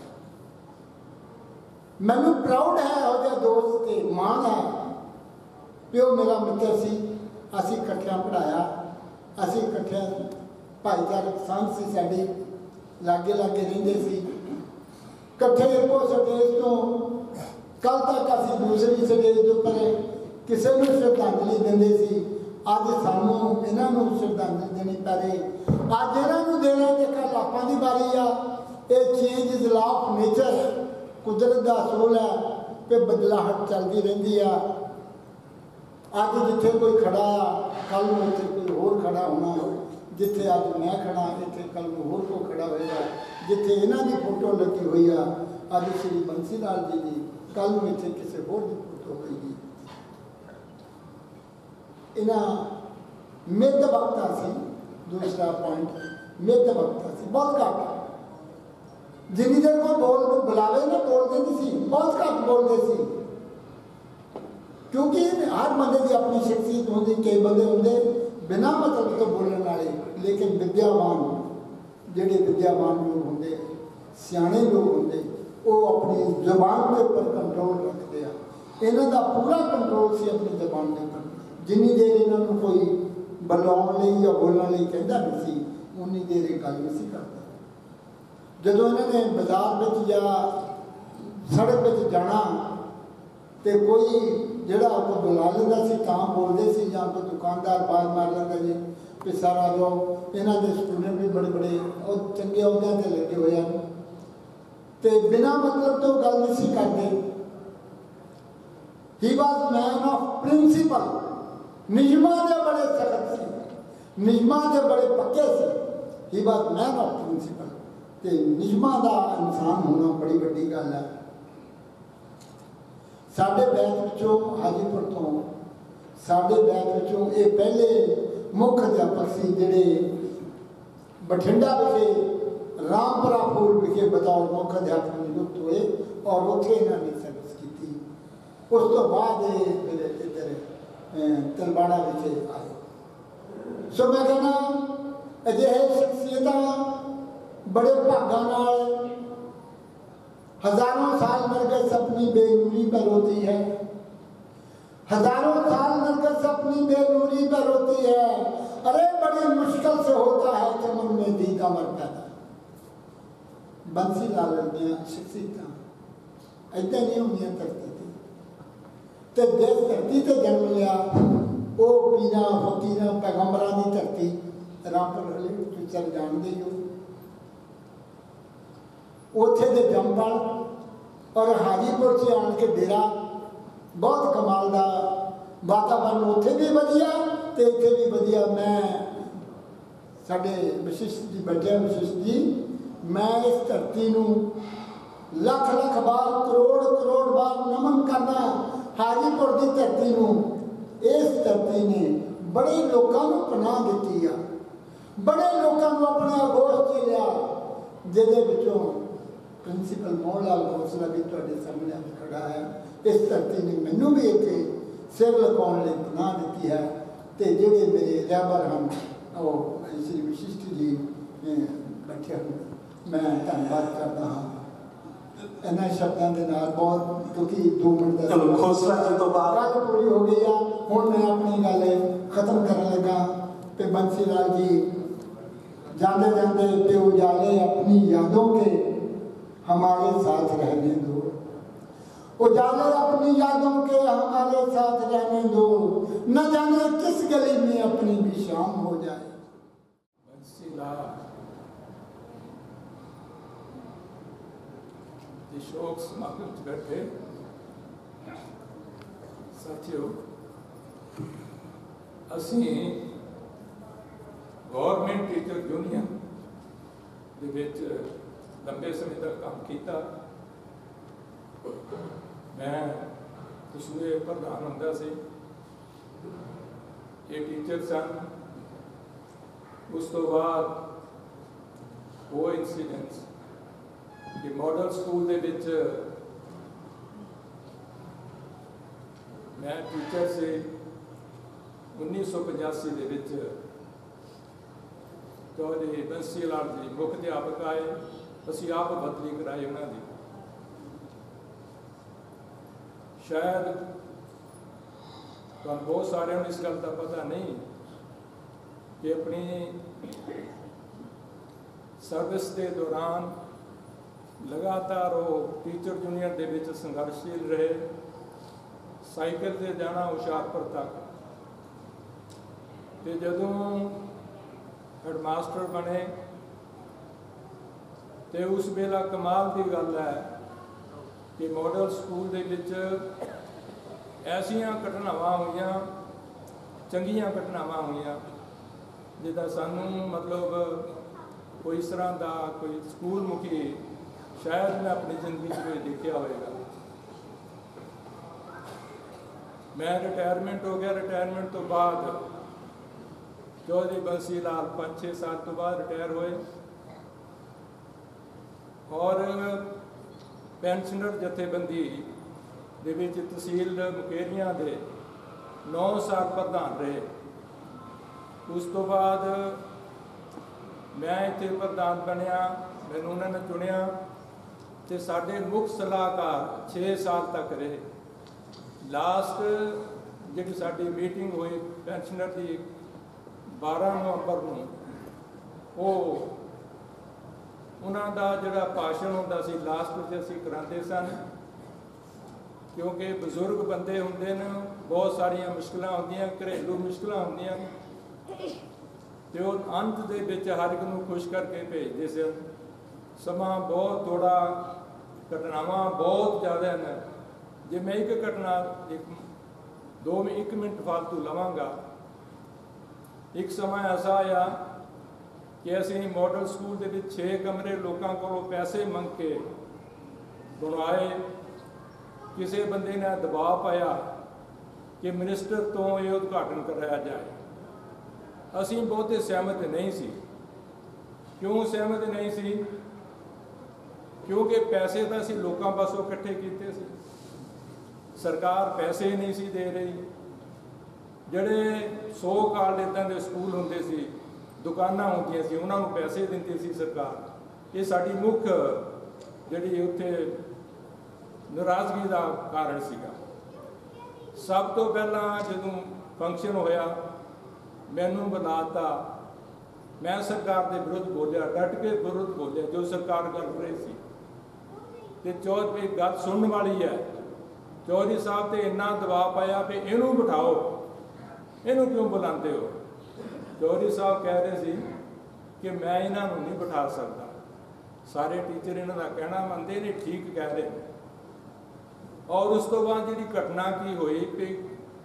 ਮੈਨੂੰ ਪ੍ਰਾਊਡ ਹੈ ਉਹਦੇ ਦੋਸਤ ਤੇ ਮਾਣ ਹੈ ਕਿ ਉਹ ਮੇਰਾ ਮਿੱਤਰ ਸੀ। ਅਸੀਂ ਇਕੱਠਿਆਂ ਪੜ੍ਹਾਇਆ, ਅਸੀਂ ਇਕੱਠਿਆਂ ਭਾਈਚਾਰਕ ਸਾਂਝ ਸੀ ਸਾਡੀ, ਲਾਗੇ ਲਾਗੇ ਰਹਿੰਦੇ ਸੀ, ਇਕੱਠੇ ਇੱਕੋ ਸਟੇਜ ਤੋਂ ਕੱਲ ਤੱਕ ਅਸੀਂ ਦੂਸਰੀ ਸਟੇਜ ਦੇ ਉੱਪਰ ਕਿਸੇ ਨੂੰ ਸ਼ਰਧਾਂਜਲੀ ਦਿੰਦੇ ਸੀ। ਅੱਜ ਸਾਨੂੰ ਇਹਨਾਂ ਨੂੰ ਸ਼ਰਧਾਂਜਲੀ ਦੇਣੀ ਪੈ ਰਹੀ, ਅੱਜ ਇਹਨਾਂ ਨੂੰ ਦੇਣਾ ਤੇ ਕੱਲ ਆਪਾਂ ਦੀ ਵਾਰੀ ਆ। ਇਹ change is law of nature, ਕੁਦਰਤ ਦਾ ਅਸੂਲ ਹੈ ਕਿ ਬਦਲਾਹਟ ਚੱਲਦੀ ਰਹਿੰਦੀ ਆ। ਅੱਜ ਜਿੱਥੇ ਕੋਈ ਖੜਾ ਆ, ਕੱਲ ਨੂੰ ਇੱਥੇ ਕੋਈ ਹੋਰ ਖੜਾ ਹੋਣਾ। ਜਿੱਥੇ ਅੱਜ ਮੈਂ ਖੜਾ, ਇੱਥੇ ਕੱਲ ਨੂੰ ਹੋਰ ਕੋਈ ਖੜਾ ਹੋਏਗਾ। ਜਿੱਥੇ ਇਹਨਾਂ ਦੀ ਫੋਟੋ ਲੱਗੀ ਹੋਈ ਆ ਅੱਜ ਸ਼੍ਰੀ ਬੰਸੀ ਲਾਲ ਜੀ ਦੀ, ਕੱਲ ਨੂੰ ਇੱਥੇ ਕਿਸੇ ਹੋਰ ਦੀ ਫੋਟੋ ਹੋਏਗੀ। ਇਹਨਾਂ ਮਿੱਧ ਵਕਤਾ ਸੀ। ਦੂਸਰਾ ਪੁਆਇੰਟ, ਮਿੱਧ ਵਕਤਾ ਸੀ, ਬਹੁਤ ਘੱਟ। ਜਿੰਨੀ ਦੇਰ ਕੋਈ ਬੋਲ ਬੁਲਾਵੇ ਨਾ ਬੋਲਦੇ ਨਹੀਂ ਸੀ, ਬਹੁਤ ਘੱਟ ਬੋਲਦੇ ਸੀ, ਕਿਉਂਕਿ ਹਰ ਬੰਦੇ ਦੀ ਆਪਣੀ ਸ਼ਖਸੀਅਤ ਹੁੰਦੀ। ਕਈ ਬੰਦੇ ਹੁੰਦੇ ਬਿਨਾਂ ਮਤਲਬ ਤੋਂ ਬੋਲਣ ਵਾਲੇ, ਲੇਕਿਨ ਵਿਦਿਆਵਾਨ, ਜਿਹੜੇ ਵਿਦਿਆਵਾਨ ਲੋਕ ਹੁੰਦੇ, ਸਿਆਣੇ ਲੋਕ ਹੁੰਦੇ, ਉਹ ਆਪਣੀ ਜ਼ੁਬਾਨ ਦੇ ਉੱਪਰ ਕੰਟਰੋਲ ਰੱਖਦੇ ਆ। ਇਹਨਾਂ ਦਾ ਪੂਰਾ ਕੰਟਰੋਲ ਸੀ ਆਪਣੀ ਜ਼ੁਬਾਨ ਦੇ ਉੱਪਰ। ਜਿੰਨੀ ਦੇਰ ਇਹਨਾਂ ਨੂੰ ਕੋਈ ਬੁਲਾਉਣ ਲਈ ਜਾਂ ਬੋਲਣ ਲਈ ਕਹਿੰਦਾ ਨਹੀਂ ਸੀ, ਉਨੀ ਦੇਰ ਇਹ ਗੱਲ ਨਹੀਂ ਸੀ ਕਰਦਾ। ਜਦੋਂ ਇਹਨਾਂ ਨੇ ਬਾਜ਼ਾਰ ਵਿੱਚ ਜਾਂ ਸੜਕ ਵਿੱਚ ਜਾਣਾ ਤੇ ਕੋਈ ਜਿਹੜਾ ਉਹ ਬੁਲਾ ਲੈਂਦਾ ਸੀ ਤਾਂ ਬੋਲਦੇ ਸੀ, ਜਾਂ ਕੋਈ ਦੁਕਾਨਦਾਰ ਬਾਜ਼ ਮਾਰ ਲੈਂਦਾ ਜੀ ਕਿ ਸਾਰਾ ਜੋ ਇਹਨਾਂ ਦੇ ਸਟੂਡੈਂਟ ਵੀ ਬੜੇ ਬੜੇ ਉਹ ਚੰਗੇ ਅਹੁਦਿਆਂ 'ਤੇ ਲੱਗੇ ਹੋਏ ਹਨ ਤੇ ਬਿਨਾਂ ਮਤਲਬ ਤੋਂ ਗੱਲ ਨਹੀਂ ਸੀ ਕਰਦੇ। He was man of principle. ਨਿਯਮਾਂ ਦੇ ਬੜੇ ਸਖਤ ਸੀ, ਨਿਯਮਾਂ ਦੇ ਬੜੇ ਪੱਕੇ ਸੀ। ਹੀ ਵਾਜ਼ ਮੈਨ ਆਫ ਪ੍ਰਿੰਸੀਪਲ। ਤੇ ਨਿਯਮਾਂ ਦਾ ਇਨਸਾਨ ਹੋਣਾ ਬੜੀ ਵੱਡੀ ਗੱਲ ਹੈ। ਸਾਡੇ ਬੈਚ ਵਿੱਚੋਂ, ਹਾਜੀਪੁਰ ਤੋਂ ਸਾਡੇ ਬੈਚ ਵਿੱਚੋਂ ਇਹ ਪਹਿਲੇ ਮੁੱਖ ਅਧਿਆਪਕ ਸੀ ਜਿਹੜੇ ਬਠਿੰਡਾ ਵਿਖੇ ਰਾਮਪੁਰਾ ਫੂਲ ਵਿਖੇ ਬਤੌਰ ਮੁੱਖ ਅਧਿਆਪਕ ਨਿਯੁਕਤ ਹੋਏ ਔਰ ਉੱਥੇ ਇਹਨਾਂ ਨੇ ਸਰਵਿਸ ਕੀਤੀ। ਉਸ ਤੋਂ ਬਾਅਦ ਇਹ ਫਿਰ ਇੱਧਰ ਤਲਵਾੜਾ ਵਿਖੇ ਆਏ। ਸੋ ਮੈਂ ਕਹਿੰਦਾ ਅਜਿਹੇ ਸ਼ਖਸੀਅਤਾਂ बड़े भागा नाल हजारों साल नरगिस अपनी बेनूरी पर होती है, हजारों साल नरगिस अपनी बेनूरी पर होती है। अरे बड़ी मुश्किल से होता है चमन में दीदा मर पैदा। बंसी लाल दियां शख्सियतां ऐदां नहीं होंदियां धरती ते, ते जिस धरती ते जन्म लिया वो पीरां फकीरां पैगंबरां दी धरती रामपुर हले चल जानदे हो। ਉੱਥੇ ਦੇ ਜੰਮਪਲ ਔਰ ਹਾਜੀਪੁਰ 'ਚ ਆਣ ਕੇ ਡੇਰਾ, ਬਹੁਤ ਕਮਾਲ ਦਾ ਵਾਤਾਵਰਨ ਉੱਥੇ ਵੀ ਵਧੀਆ ਤੇ ਇੱਥੇ ਵੀ ਵਧੀਆ। ਮੈਂ ਸਾਡੇ ਵਿਸ਼ਿਸ਼ਟ ਜੀ ਬੈਠੇ, ਵਿਸ਼ਿਸ਼ਟ ਜੀ, ਮੈਂ ਇਸ ਧਰਤੀ ਨੂੰ ਲੱਖ ਲੱਖ ਵਾਰ, ਕਰੋੜ ਕਰੋੜ ਵਾਰ ਨਮਨ ਕਰਦਾ। ਹਾਜੀਪੁਰ ਦੀ ਧਰਤੀ ਨੂੰ, ਇਸ ਧਰਤੀ ਨੇ ਬੜੇ ਲੋਕਾਂ ਨੂੰ ਪਨਾਹ ਦਿੱਤੀ ਆ, ਬੜੇ ਲੋਕਾਂ ਨੂੰ ਆਪਣੇ ਆਗੋਸ਼ 'ਚ ਲਿਆ, ਜਿਹਦੇ ਵਿੱਚੋਂ ਪ੍ਰਿੰਸੀਪਲ ਮੋਹਨ ਲਾਲ ਖੋਸਲਾ ਵੀ ਤੁਹਾਡੇ ਸਾਹਮਣੇ ਖੜਾ ਹੈ। ਇਸ ਧਰਤੀ ਨੇ ਮੈਨੂੰ ਵੀ ਇੱਥੇ ਸਿਰ ਲਗਾਉਣ ਲਈ ਪਨਾਹ ਦਿੱਤੀ ਹੈ। ਤੇ ਜਿਹੜੇ ਮੇਰੇ ਰਹਿਬਰ ਹਨ ਉਹ ਸ਼੍ਰੀ ਵਿਸ਼ਿਸ਼ਟ ਜੀ ਬੈਠੇ ਹਨ, ਮੈਂ ਧੰਨਵਾਦ ਕਰਦਾ ਹਾਂ। ਇਹਨਾਂ ਸ਼ਬਦਾਂ ਦੇ ਨਾਲ ਬਹੁਤ, ਕਿਉਂਕਿ ਦੋ ਮਿੰਟ ਦਾ ਖੋਸਲਾ ਜੀ ਤੋਂ ਬਾਅਦ ਗੱਲ ਪੂਰੀ ਹੋ ਗਈ ਆ। ਹੁਣ ਮੈਂ ਆਪਣੀ ਗੱਲ ਖਤਮ ਕਰਨ ਲੱਗਾ ਕਿ ਬੰਸੀ ਲਾਲ ਜੀ जाते जाते पे उजाले अपनी यादों के हमारे साथ रहने दो, उजाले अपनी यादों के हमारे साथ रहने दो, न जाने किस गली में अपनी भी शाम हो जाए। ਦੇ ਸ਼ੋਕ ਸਮਾਗਮ 'ਚ ਬੈਠੇ ਸਾਥੀਓ, ਅਸੀਂ ਗੌਰਮੈਂਟ ਟੀਚਰ ਯੂਨੀਅਨ ਦੇ ਵਿੱਚ ਲੰਬੇ ਸਮੇਂ ਤੱਕ ਕੰਮ ਕੀਤਾ। ਮੈਂ ਕਸੂਏ ਪ੍ਰਧਾਨ ਹੁੰਦਾ ਸੀ, ਇਹ ਟੀਚਰ ਸਨ। ਉਸ ਤੋਂ ਬਾਅਦ ਉਹ ਇਨਸੀਡੈਂਟਸ ਕਿ ਮਾਡਲ ਸਕੂਲ ਦੇ ਵਿੱਚ ਮੈਂ ਟੀਚਰ ਸੀ। ਉੱਨੀ ਸੌ ਪਚਾਸੀ ਦੇ ਵਿੱਚ ਚੌਧਰੀ ਬੰਸੀ ਲਾਲ ਜੀ ਮੁੱਖ ਅਧਿਆਪਕ ਆਏ, ਅਸੀਂ ਆਪ ਬਦਲੀ ਕਰਾਈ ਉਹਨਾਂ ਦੀ। ਸ਼ਾਇਦ ਤੁਹਾਨੂੰ ਬਹੁਤ ਸਾਰਿਆਂ ਨੂੰ ਇਸ ਗੱਲ ਦਾ ਪਤਾ ਨਹੀਂ ਕਿ ਆਪਣੀ ਸਰਵਿਸ ਦੇ ਦੌਰਾਨ ਲਗਾਤਾਰ ਉਹ ਟੀਚਰ ਯੂਨੀਅਨ ਦੇ ਵਿੱਚ ਸੰਘਰਸ਼ਸ਼ੀਲ ਰਹੇ। ਸਾਈਕਲ ਤੇ ਜਾਣਾ ਹੁਸ਼ਿਆਰਪੁਰ ਤੱਕ, ਤੇ ਜਦੋਂ ਹੈਡਮਾਸਟਰ ਬਣੇ ਤੇ ਉਸ ਵੇਲੇ ਕਮਾਲ ਦੀ ਗੱਲ ਹੈ ਕਿ ਮਾਡਲ ਸਕੂਲ ਦੇ ਵਿੱਚ ਐਸੀਆਂ ਘਟਨਾਵਾਂ ਹੋਈਆਂ, ਚੰਗੀਆਂ ਘਟਨਾਵਾਂ ਹੋਈਆਂ ਜਿੱਦਾਂ ਸਾਨੂੰ ਮਤਲਬ ਕੋਈ ਇਸ ਤਰ੍ਹਾਂ ਦਾ ਕੋਈ ਸਕੂਲ ਮੁਖੀ ਸ਼ਾਇਦ ਮੈਂ ਆਪਣੀ ਜ਼ਿੰਦਗੀ 'ਚ ਕੋਈ ਦੇਖਿਆ ਹੋਵੇਗਾ। ਮੈਂ ਰਿਟਾਇਰਮੈਂਟ ਹੋ ਗਿਆ। ਰਿਟਾਇਰਮੈਂਟ ਤੋਂ ਬਾਅਦ ਚੌਧਰੀ ਬੰਸੀ ਲਾਲ ਪੰਜ ਛੇ ਸਾਲ ਤੋਂ ਬਾਅਦ ਰਿਟਾਇਰ ਹੋਏ ਔਰ ਪੈਨਸ਼ਨਰ ਜਥੇਬੰਦੀ ਦੇ ਵਿੱਚ ਤਹਿਸੀਲ ਮੁਕੇਰੀਆਂ ਦੇ ਨੌ ਸਾਲ ਪ੍ਰਧਾਨ ਰਹੇ। ਉਸ ਤੋਂ ਬਾਅਦ ਮੈਂ ਇੱਥੇ ਪ੍ਰਧਾਨ ਬਣਿਆ, ਮੈਨੂੰ ਉਹਨਾਂ ਨੇ ਚੁਣਿਆ ਤੇ ਸਾਡੇ ਮੁੱਖ ਸਲਾਹਕਾਰ ਛੇ ਸਾਲ ਤੱਕ ਰਹੇ। ਲਾਸਟ ਜਿਹੜੀ ਸਾਡੀ ਮੀਟਿੰਗ ਹੋਈ ਪੈਨਸ਼ਨਰ ਦੀ ਬਾਰਾਂ ਨਵੰਬਰ ਨੂੰ, ਉਹ ਉਹਨਾਂ ਦਾ ਜਿਹੜਾ ਭਾਸ਼ਣ ਹੁੰਦਾ ਸੀ ਲਾਸਟ ਵਿੱਚ ਅਸੀਂ ਕਰਾਉਂਦੇ ਸਨ, ਕਿਉਂਕਿ ਬਜ਼ੁਰਗ ਬੰਦੇ ਹੁੰਦੇ ਨੇ, ਬਹੁਤ ਸਾਰੀਆਂ ਮੁਸ਼ਕਿਲਾਂ ਹੁੰਦੀਆਂ, ਘਰੇਲੂ ਮੁਸ਼ਕਿਲਾਂ ਹੁੰਦੀਆਂ, ਤੇ ਉਹ ਅੰਤ ਦੇ ਵਿੱਚ ਹਰ ਇੱਕ ਨੂੰ ਖੁਸ਼ ਕਰਕੇ ਭੇਜਦੇ ਸਨ। ਸਮਾਂ ਬਹੁਤ ਥੋੜ੍ਹਾ, ਘਟਨਾਵਾਂ ਬਹੁਤ ਜ਼ਿਆਦਾ ਨੇ। ਜੇ ਮੈਂ ਇੱਕ ਘਟਨਾ ਇੱਕ ਦੋ ਇੱਕ ਮਿੰਟ ਫਾਲਤੂ ਲਵਾਂਗਾ। ਇੱਕ ਸਮਾਂ ਐਸਾ ਆਇਆ ਕਿ ਅਸੀਂ ਮਾਡਲ ਸਕੂਲ ਦੇ ਵਿੱਚ ਛੇ ਕਮਰੇ ਲੋਕਾਂ ਕੋਲੋਂ ਪੈਸੇ ਮੰਗ ਕੇ ਬਣਵਾਏ। ਕਿਸੇ ਬੰਦੇ ਨੇ ਦਬਾਅ ਪਾਇਆ ਕਿ ਮਿਨਿਸਟਰ ਤੋਂ ਇਹ ਉਦਘਾਟਨ ਕਰਾਇਆ ਜਾਏ। ਅਸੀਂ ਬਹੁਤੇ ਸਹਿਮਤ ਨਹੀਂ ਸੀ। ਕਿਉਂ ਸਹਿਮਤ ਨਹੀਂ ਸੀ? ਕਿਉਂਕਿ ਪੈਸੇ ਤਾਂ ਅਸੀਂ ਲੋਕਾਂ ਪਾਸੋਂ ਇਕੱਠੇ ਕੀਤੇ ਸੀ, ਸਰਕਾਰ ਪੈਸੇ ਨਹੀਂ ਸੀ ਦੇ ਰਹੀ। ਜਿਹੜੇ ਸੌ ਕਾਲ ਇੱਦਾਂ ਦੇ ਸਕੂਲ ਹੁੰਦੇ ਸੀ, ਦੁਕਾਨਾਂ ਹੁੰਦੀਆਂ ਸੀ, ਉਹਨਾਂ ਨੂੰ ਪੈਸੇ ਦਿੰਦੀ ਸੀ ਸਰਕਾਰ। ਇਹ ਸਾਡੀ ਮੁੱਖ ਜਿਹੜੀ ਉੱਥੇ ਨਾਰਾਜ਼ਗੀ ਦਾ ਕਾਰਨ ਸੀਗਾ। ਸਭ ਤੋਂ ਪਹਿਲਾਂ ਜਦੋਂ ਫੰਕਸ਼ਨ ਹੋਇਆ, ਮੈਨੂੰ ਬੁਲਾਤਾ, ਮੈਂ ਸਰਕਾਰ ਦੇ ਵਿਰੁੱਧ ਬੋਲਿਆ, ਡਟ ਕੇ ਵਿਰੁੱਧ ਬੋਲਿਆ ਜੋ ਸਰਕਾਰ ਕਰ ਰਹੀ ਸੀ। ਤੇ ਚੌਧਰੀ ਗੱਲ ਸੁਣਨ ਵਾਲੀ ਹੈ, ਚੌਧਰੀ ਸਾਹਿਬ ਤੇ ਇੰਨਾ ਦਬਾਅ ਪਾਇਆ ਵੀ ਇਹਨੂੰ ਬਿਠਾਓ, ਇਹਨੂੰ ਕਿਉਂ ਬੁਲਾਉਂਦੇ ਹੋ? ਚੌਧਰੀ ਸਾਹਿਬ ਕਹਿ ਰਹੇ ਸੀ ਕਿ ਮੈਂ ਇਹਨਾਂ ਨੂੰ ਨਹੀਂ ਬਿਠਾ ਸਕਦਾ। ਸਾਰੇ ਟੀਚਰ ਇਹਨਾਂ ਦਾ ਕਹਿਣਾ ਮੰਨਦੇ ਨੇ, ਠੀਕ ਕਹਿ ਰਹੇ ਨੇ। ਔਰ ਉਸ ਤੋਂ ਬਾਅਦ ਜਿਹੜੀ ਘਟਨਾ ਕੀ ਹੋਈ ਕਿ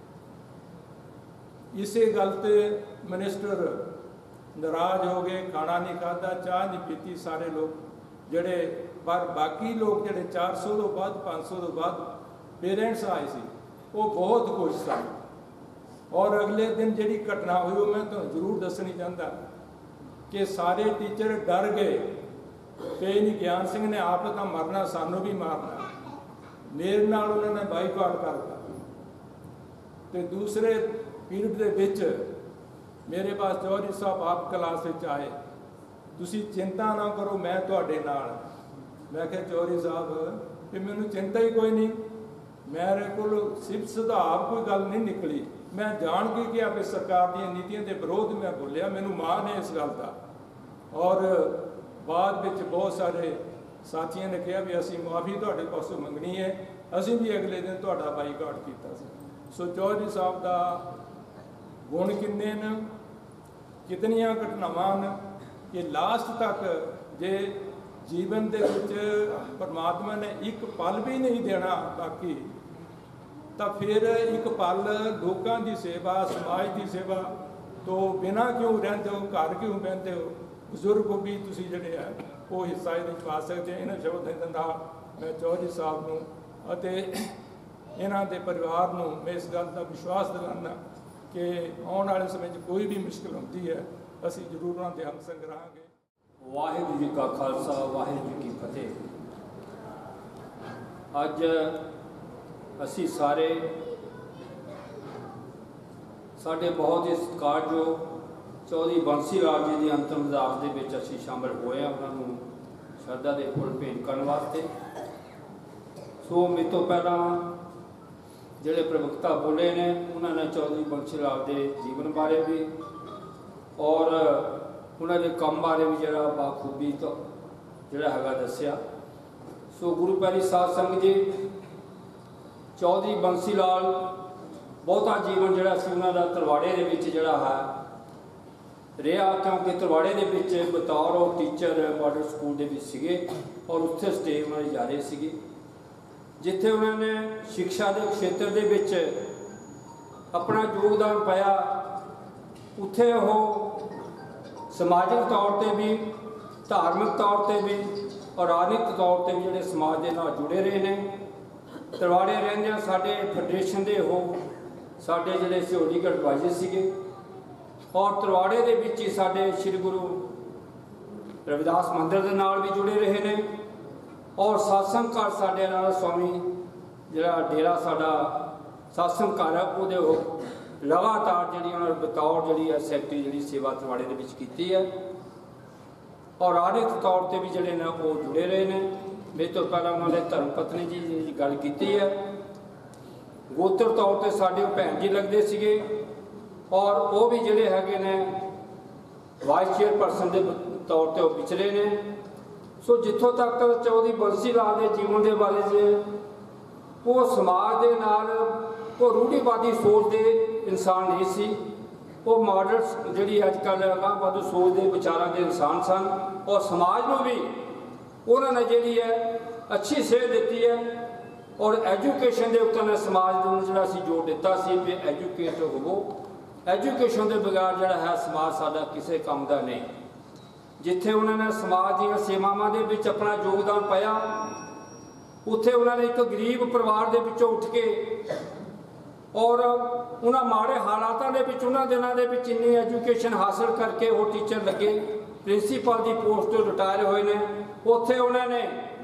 ਇਸੇ ਗੱਲ ਤੇ ਮਿਨਿਸਟਰ ਨਾਰਾਜ਼ ਹੋ ਗਏ, ਖਾਣਾ ਨਹੀਂ ਖਾਧਾ, ਚਾਹ ਨਹੀਂ ਪੀਤੀ ਸਾਰੇ ਲੋਕ ਜਿਹੜੇ। ਪਰ ਬਾਕੀ ਲੋਕ ਜਿਹੜੇ ਚਾਰ ਸੌ ਤੋਂ ਬਾਅਦ ਪੰਜ ਸੌ ਤੋਂ ਬਾਅਦ ਪੇਰੈਂਟਸ ਆਏ ਸੀ, ਉਹ ਬਹੁਤ ਖੁਸ਼ ਸਨ। ਔਰ ਅਗਲੇ ਦਿਨ ਜਿਹੜੀ ਘਟਨਾ ਹੋਈ ਉਹ ਮੈਂ ਤੁਹਾਨੂੰ ਜ਼ਰੂਰ ਦੱਸਣੀ ਚਾਹੁੰਦਾ ਕਿ ਸਾਰੇ ਟੀਚਰ ਡਰ ਗਏ ਕਿ ਨਹੀਂ ਗਿਆਨ ਸਿੰਘ ਨੇ ਆਪ ਤਾਂ ਮਰਨਾ, ਸਾਨੂੰ ਵੀ ਮਾਰਨਾ। ਮੇਰੇ ਨਾਲ ਉਹਨਾਂ ਨੇ ਬਾਈਕਾਟ ਕਰਤਾ। ਤੇ ਦੂਸਰੇ ਪੀਰੀਅਡ ਦੇ ਵਿੱਚ ਮੇਰੇ ਪਾਸ ਚੌਧਰੀ ਸਾਹਿਬ ਆਪ ਕਲਾਸ ਵਿੱਚ ਆਏ, ਤੁਸੀਂ ਚਿੰਤਾ ਨਾ ਕਰੋ, ਮੈਂ ਤੁਹਾਡੇ ਨਾਲ। ਮੈਂ ਕਿਹਾ ਚੌਧਰੀ ਸਾਹਿਬ ਵੀ ਮੈਨੂੰ ਚਿੰਤਾ ਹੀ ਕੋਈ ਨਹੀਂ, ਮੇਰੇ ਕੋਲ ਸਿਰਫ ਸੁਧਾਰ ਕੋਈ ਗੱਲ ਨਹੀਂ ਨਿਕਲੀ। ਮੈਂ ਜਾਣ ਕੇ ਕਿਹਾ ਵੀ ਸਰਕਾਰ ਦੀਆਂ ਨੀਤੀਆਂ ਦੇ ਵਿਰੋਧ ਮੈਂ ਬੋਲਿਆ, ਮੈਨੂੰ ਮਾਣ ਹੈ ਇਸ ਗੱਲ ਦਾ। ਔਰ ਬਾਅਦ ਵਿੱਚ ਬਹੁਤ ਸਾਰੇ ਸਾਥੀਆਂ ਨੇ ਕਿਹਾ ਵੀ ਅਸੀਂ ਮੁਆਫੀ ਤੁਹਾਡੇ ਪਾਸੋਂ ਮੰਗਣੀ ਹੈ, ਅਸੀਂ ਵੀ ਅਗਲੇ ਦਿਨ ਤੁਹਾਡਾ ਬਾਈਕਾਟ ਕੀਤਾ ਸੀ। ਸੋ ਚੌਧਰੀ ਸਾਹਿਬ ਦਾ ਗੁਣ ਕਿੰਨੇ ਨੇ, ਕਿਤਨੀਆਂ ਘਟਨਾਵਾਂ ਨੇ ਕਿ ਲਾਸਟ ਤੱਕ ਜੇ ਜੀਵਨ ਦੇ ਵਿੱਚ ਪਰਮਾਤਮਾ ਨੇ ਇੱਕ ਪਲ ਵੀ ਨਹੀਂ ਦੇਣਾ ਬਾਕੀ, ਤਾਂ ਫਿਰ ਇੱਕ ਪਲ ਲੋਕਾਂ ਦੀ ਸੇਵਾ, ਸਮਾਜ ਦੀ ਸੇਵਾ ਤੋਂ ਬਿਨਾਂ ਕਿਉਂ ਰਹਿੰਦੇ ਹੋ, ਘਰ ਕਿਉਂ ਬਹਿੰਦੇ ਹੋ? ਬਜ਼ੁਰਗ ਵੀ ਤੁਸੀਂ ਜਿਹੜੇ ਆ ਉਹ ਹਿੱਸਾ ਇਹਦੇ ਵਿੱਚ ਪਾ ਸਕਦੇ। ਇਹਨਾਂ ਸ਼ਬਦਾਂ ਦੇ ਨਾਲ ਮੈਂ ਚੌਧਰੀ ਸਾਹਿਬ ਨੂੰ ਅਤੇ ਇਹਨਾਂ ਦੇ ਪਰਿਵਾਰ ਨੂੰ ਮੈਂ ਇਸ ਗੱਲ ਦਾ ਵਿਸ਼ਵਾਸ ਦਿਲਾਉਂਦਾ ਕਿ ਆਉਣ ਵਾਲੇ ਸਮੇਂ 'ਚ ਕੋਈ ਵੀ ਮੁਸ਼ਕਿਲ ਹੁੰਦੀ ਹੈ ਅਸੀਂ ਜ਼ਰੂਰ ਉਹਨਾਂ ਦੇ ਹਮਸੰਗ ਰਹਾਂਗੇ। ਵਾਹਿਗੁਰੂ ਜੀ ਕਾ ਖਾਲਸਾ, ਵਾਹਿਗੁਰੂ ਜੀ ਕੀ ਫਤਿਹ। ਅੱਜ ਅਸੀਂ ਸਾਰੇ ਸਾਡੇ ਬਹੁਤ ਹੀ ਸਤਿਕਾਰਯੋਗ ਚੌਧਰੀ ਬੰਸੀ ਲਾਲ ਜੀ ਦੀ ਅੰਤਿਮ ਅਰਦਾਸ ਦੇ ਵਿੱਚ ਅਸੀਂ ਸ਼ਾਮਲ ਹੋਏ ਹਾਂ, ਉਹਨਾਂ ਨੂੰ ਸ਼ਰਧਾ ਦੇ ਫੁੱਲ ਭੇਟ ਕਰਨ ਵਾਸਤੇ। ਸੋ ਮੇਰੇ ਤੋਂ ਪਹਿਲਾਂ ਜਿਹੜੇ ਪ੍ਰਵਕਤਾ ਬੋਲੇ ਨੇ ਉਹਨਾਂ ਨੇ ਚੌਧਰੀ ਬੰਸੀ ਲਾਲ ਦੇ ਜੀਵਨ ਬਾਰੇ ਵੀ ਔਰ ਉਹਨਾਂ ਦੇ ਕੰਮ ਬਾਰੇ ਵੀ ਜਿਹੜਾ ਬਾਖੂਬੀ ਤੋਂ ਜਿਹੜਾ ਹੈਗਾ ਦੱਸਿਆ। ਸੋ ਗੁਰੂ ਪਿਆਰੀ ਸਾਧ ਸੰਗਤ ਜੀ, ਚੌਧਰੀ ਬੰਸੀ ਲਾਲ ਬਹੁਤਾ ਜੀਵਨ ਜਿਹੜਾ ਸੀ ਉਹਨਾਂ ਦਾ ਤਲਵਾੜੇ ਦੇ ਵਿੱਚ ਜਿਹੜਾ ਹੈ ਰਿਹਾ, ਕਿਉਂਕਿ ਤਲਵਾੜੇ ਦੇ ਵਿੱਚ ਬਤੌਰ ਉਹ ਟੀਚਰ ਮਾਡਲ ਸਕੂਲ ਦੇ ਵਿੱਚ ਸੀਗੇ ਔਰ ਉੱਥੇ ਸਟੇ ਉਹਨਾਂ ਦੀ ਜਾਰੀ ਸੀਗੀ, ਜਿੱਥੇ ਉਹਨਾਂ ਨੇ ਸਿੱਖਿਆ ਦੇ ਖੇਤਰ ਦੇ ਵਿੱਚ ਆਪਣਾ ਯੋਗਦਾਨ ਪਾਇਆ। ਉੱਥੇ ਉਹ ਸਮਾਜਿਕ ਤੌਰ ਤੇ ਵੀ, ਧਾਰਮਿਕ ਤੌਰ ਤੇ ਵੀ ਔਰ ਰਾਜਨੀਤਿਕ ਤੌਰ ਤੇ ਵੀ ਜਿਹੜੇ ਸਮਾਜ ਦੇ ਨਾਲ ਜੁੜੇ ਰਹੇ ਨੇ। ਤਲਵਾੜੇ ਰਹਿੰਦਿਆਂ ਸਾਡੇ ਫੈਡਰੇਸ਼ਨ ਦੇ ਉਹ ਸਾਡੇ ਜਿਹੜੇ ਸਿਓਲੀਗੜ ਐਡਵਾਈਜ਼ਰ ਸੀਗੇ ਔਰ ਤਲਵਾੜੇ ਦੇ ਵਿੱਚ ਹੀ ਸਾਡੇ ਸ੍ਰੀ ਗੁਰੂ ਰਵਿਦਾਸ ਮੰਦਿਰ ਦੇ ਨਾਲ ਵੀ ਜੁੜੇ ਰਹੇ ਨੇ ਔਰ ਸਾਸੰਗ ਘਰ ਸਾਡੇ ਨਾਲ ਸਵਾਮੀ ਜਿਹੜਾ ਡੇਰਾ ਸਾਡਾ ਸਾਸੰਗ ਘਰ ਹੈ ਉਹਦੇ ਉਹ ਲਗਾਤਾਰ ਜਿਹੜੀ ਉਹਨਾਂ ਨੇ ਬਤੌਰ ਜਿਹੜੀ ਹੈ ਸੈਕਟਰੀ ਜਿਹੜੀ ਸੇਵਾ ਤਲਵਾੜੇ ਦੇ ਵਿੱਚ ਕੀਤੀ ਹੈ ਔਰ ਰਾਜਨੀਤਿਕ ਤੌਰ ਤੇ ਵੀ ਜਿਹੜੇ ਨੇ ਉਹ ਜੁੜੇ ਰਹੇ ਨੇ। ਮੇਰੇ ਤੋਂ ਪਹਿਲਾਂ ਉਹਨਾਂ ਨੇ ਧਰਮ ਪਤਨੀ ਜੀ ਦੀ ਗੱਲ ਕੀਤੀ ਹੈ। ਗੋਤਰ ਤੌਰ ਤੇ ਸਾਡੇ ਉਹ ਭੈਣ ਜੀ ਲੱਗਦੇ ਸੀਗੇ ਔਰ ਉਹ ਵੀ ਜਿਹੜੇ ਹੈਗੇ ਨੇ ਵਾਈਸ ਚੇਅਰਪਰਸਨ ਦੇ ਤੌਰ ਤੇ ਉਹ ਵਿਚਰੇ ਨੇ। ਸੋ ਜਿੱਥੋਂ ਤੱਕ ਚੌਧਰੀ ਬੰਸੀ ਲਾਲ ਦੇ ਜੀਵਨ ਦੇ ਬਾਰੇ 'ਚ ਉਹ ਸਮਾਜ ਦੇ ਨਾਲ ਉਹ ਰੂੜੀਵਾਦੀ ਸੋਚ ਦੇ ਇਨਸਾਨ ਨਹੀਂ ਸੀ, ਉਹ ਮਾਡਲ ਜਿਹੜੀ ਅੱਜ ਕੱਲ੍ਹ ਅਗਾਂਹਵਧੂ ਸੋਚ ਦੇ ਵਿਚਾਰਾਂ ਦੇ ਇਨਸਾਨ ਸਨ ਔਰ ਸਮਾਜ ਨੂੰ ਵੀ ਉਹਨਾਂ ਨੇ ਜਿਹੜੀ ਹੈ ਅੱਛੀ ਸੇਧ ਦਿੱਤੀ ਹੈ ਔਰ ਐਜੂਕੇਸ਼ਨ ਦੇ ਉੱਤੇ ਸਮਾਜ ਨੂੰ ਜਿਹੜਾ ਸੀ ਜ਼ੋਰ ਦਿੱਤਾ ਸੀ ਵੀ ਐਜੂਕੇਟ ਹੋਵੋ। ਐਜੂਕੇਸ਼ਨ ਦੇ ਬਗੈਰ ਜਿਹੜਾ ਹੈ ਸਮਾਜ ਸਾਡਾ ਕਿਸੇ ਕੰਮ ਦਾ ਨਹੀਂ। ਜਿੱਥੇ ਉਹਨਾਂ ਨੇ ਸਮਾਜ ਦੀਆਂ ਸੇਵਾਵਾਂ ਦੇ ਵਿੱਚ ਆਪਣਾ ਯੋਗਦਾਨ ਪਾਇਆ, ਉੱਥੇ ਉਹਨਾਂ ਨੇ ਇੱਕ ਗਰੀਬ ਪਰਿਵਾਰ ਦੇ ਵਿੱਚੋਂ ਉੱਠ ਕੇ ਔਰ ਉਹਨਾਂ ਮਾੜੇ ਹਾਲਾਤਾਂ ਦੇ ਵਿੱਚ ਉਹਨਾਂ ਦਿਨਾਂ ਦੇ ਵਿੱਚ ਇੰਨੀ ਐਜੂਕੇਸ਼ਨ ਹਾਸਲ ਕਰਕੇ ਉਹ ਟੀਚਰ ਲੱਗੇ, ਪ੍ਰਿੰਸੀਪਲ ਦੀ ਪੋਸਟ ਤੋਂ ਰਿਟਾਇਰ ਹੋਏ ਨੇ। ਉੱਥੇ ਉਹਨਾਂ ਨੇ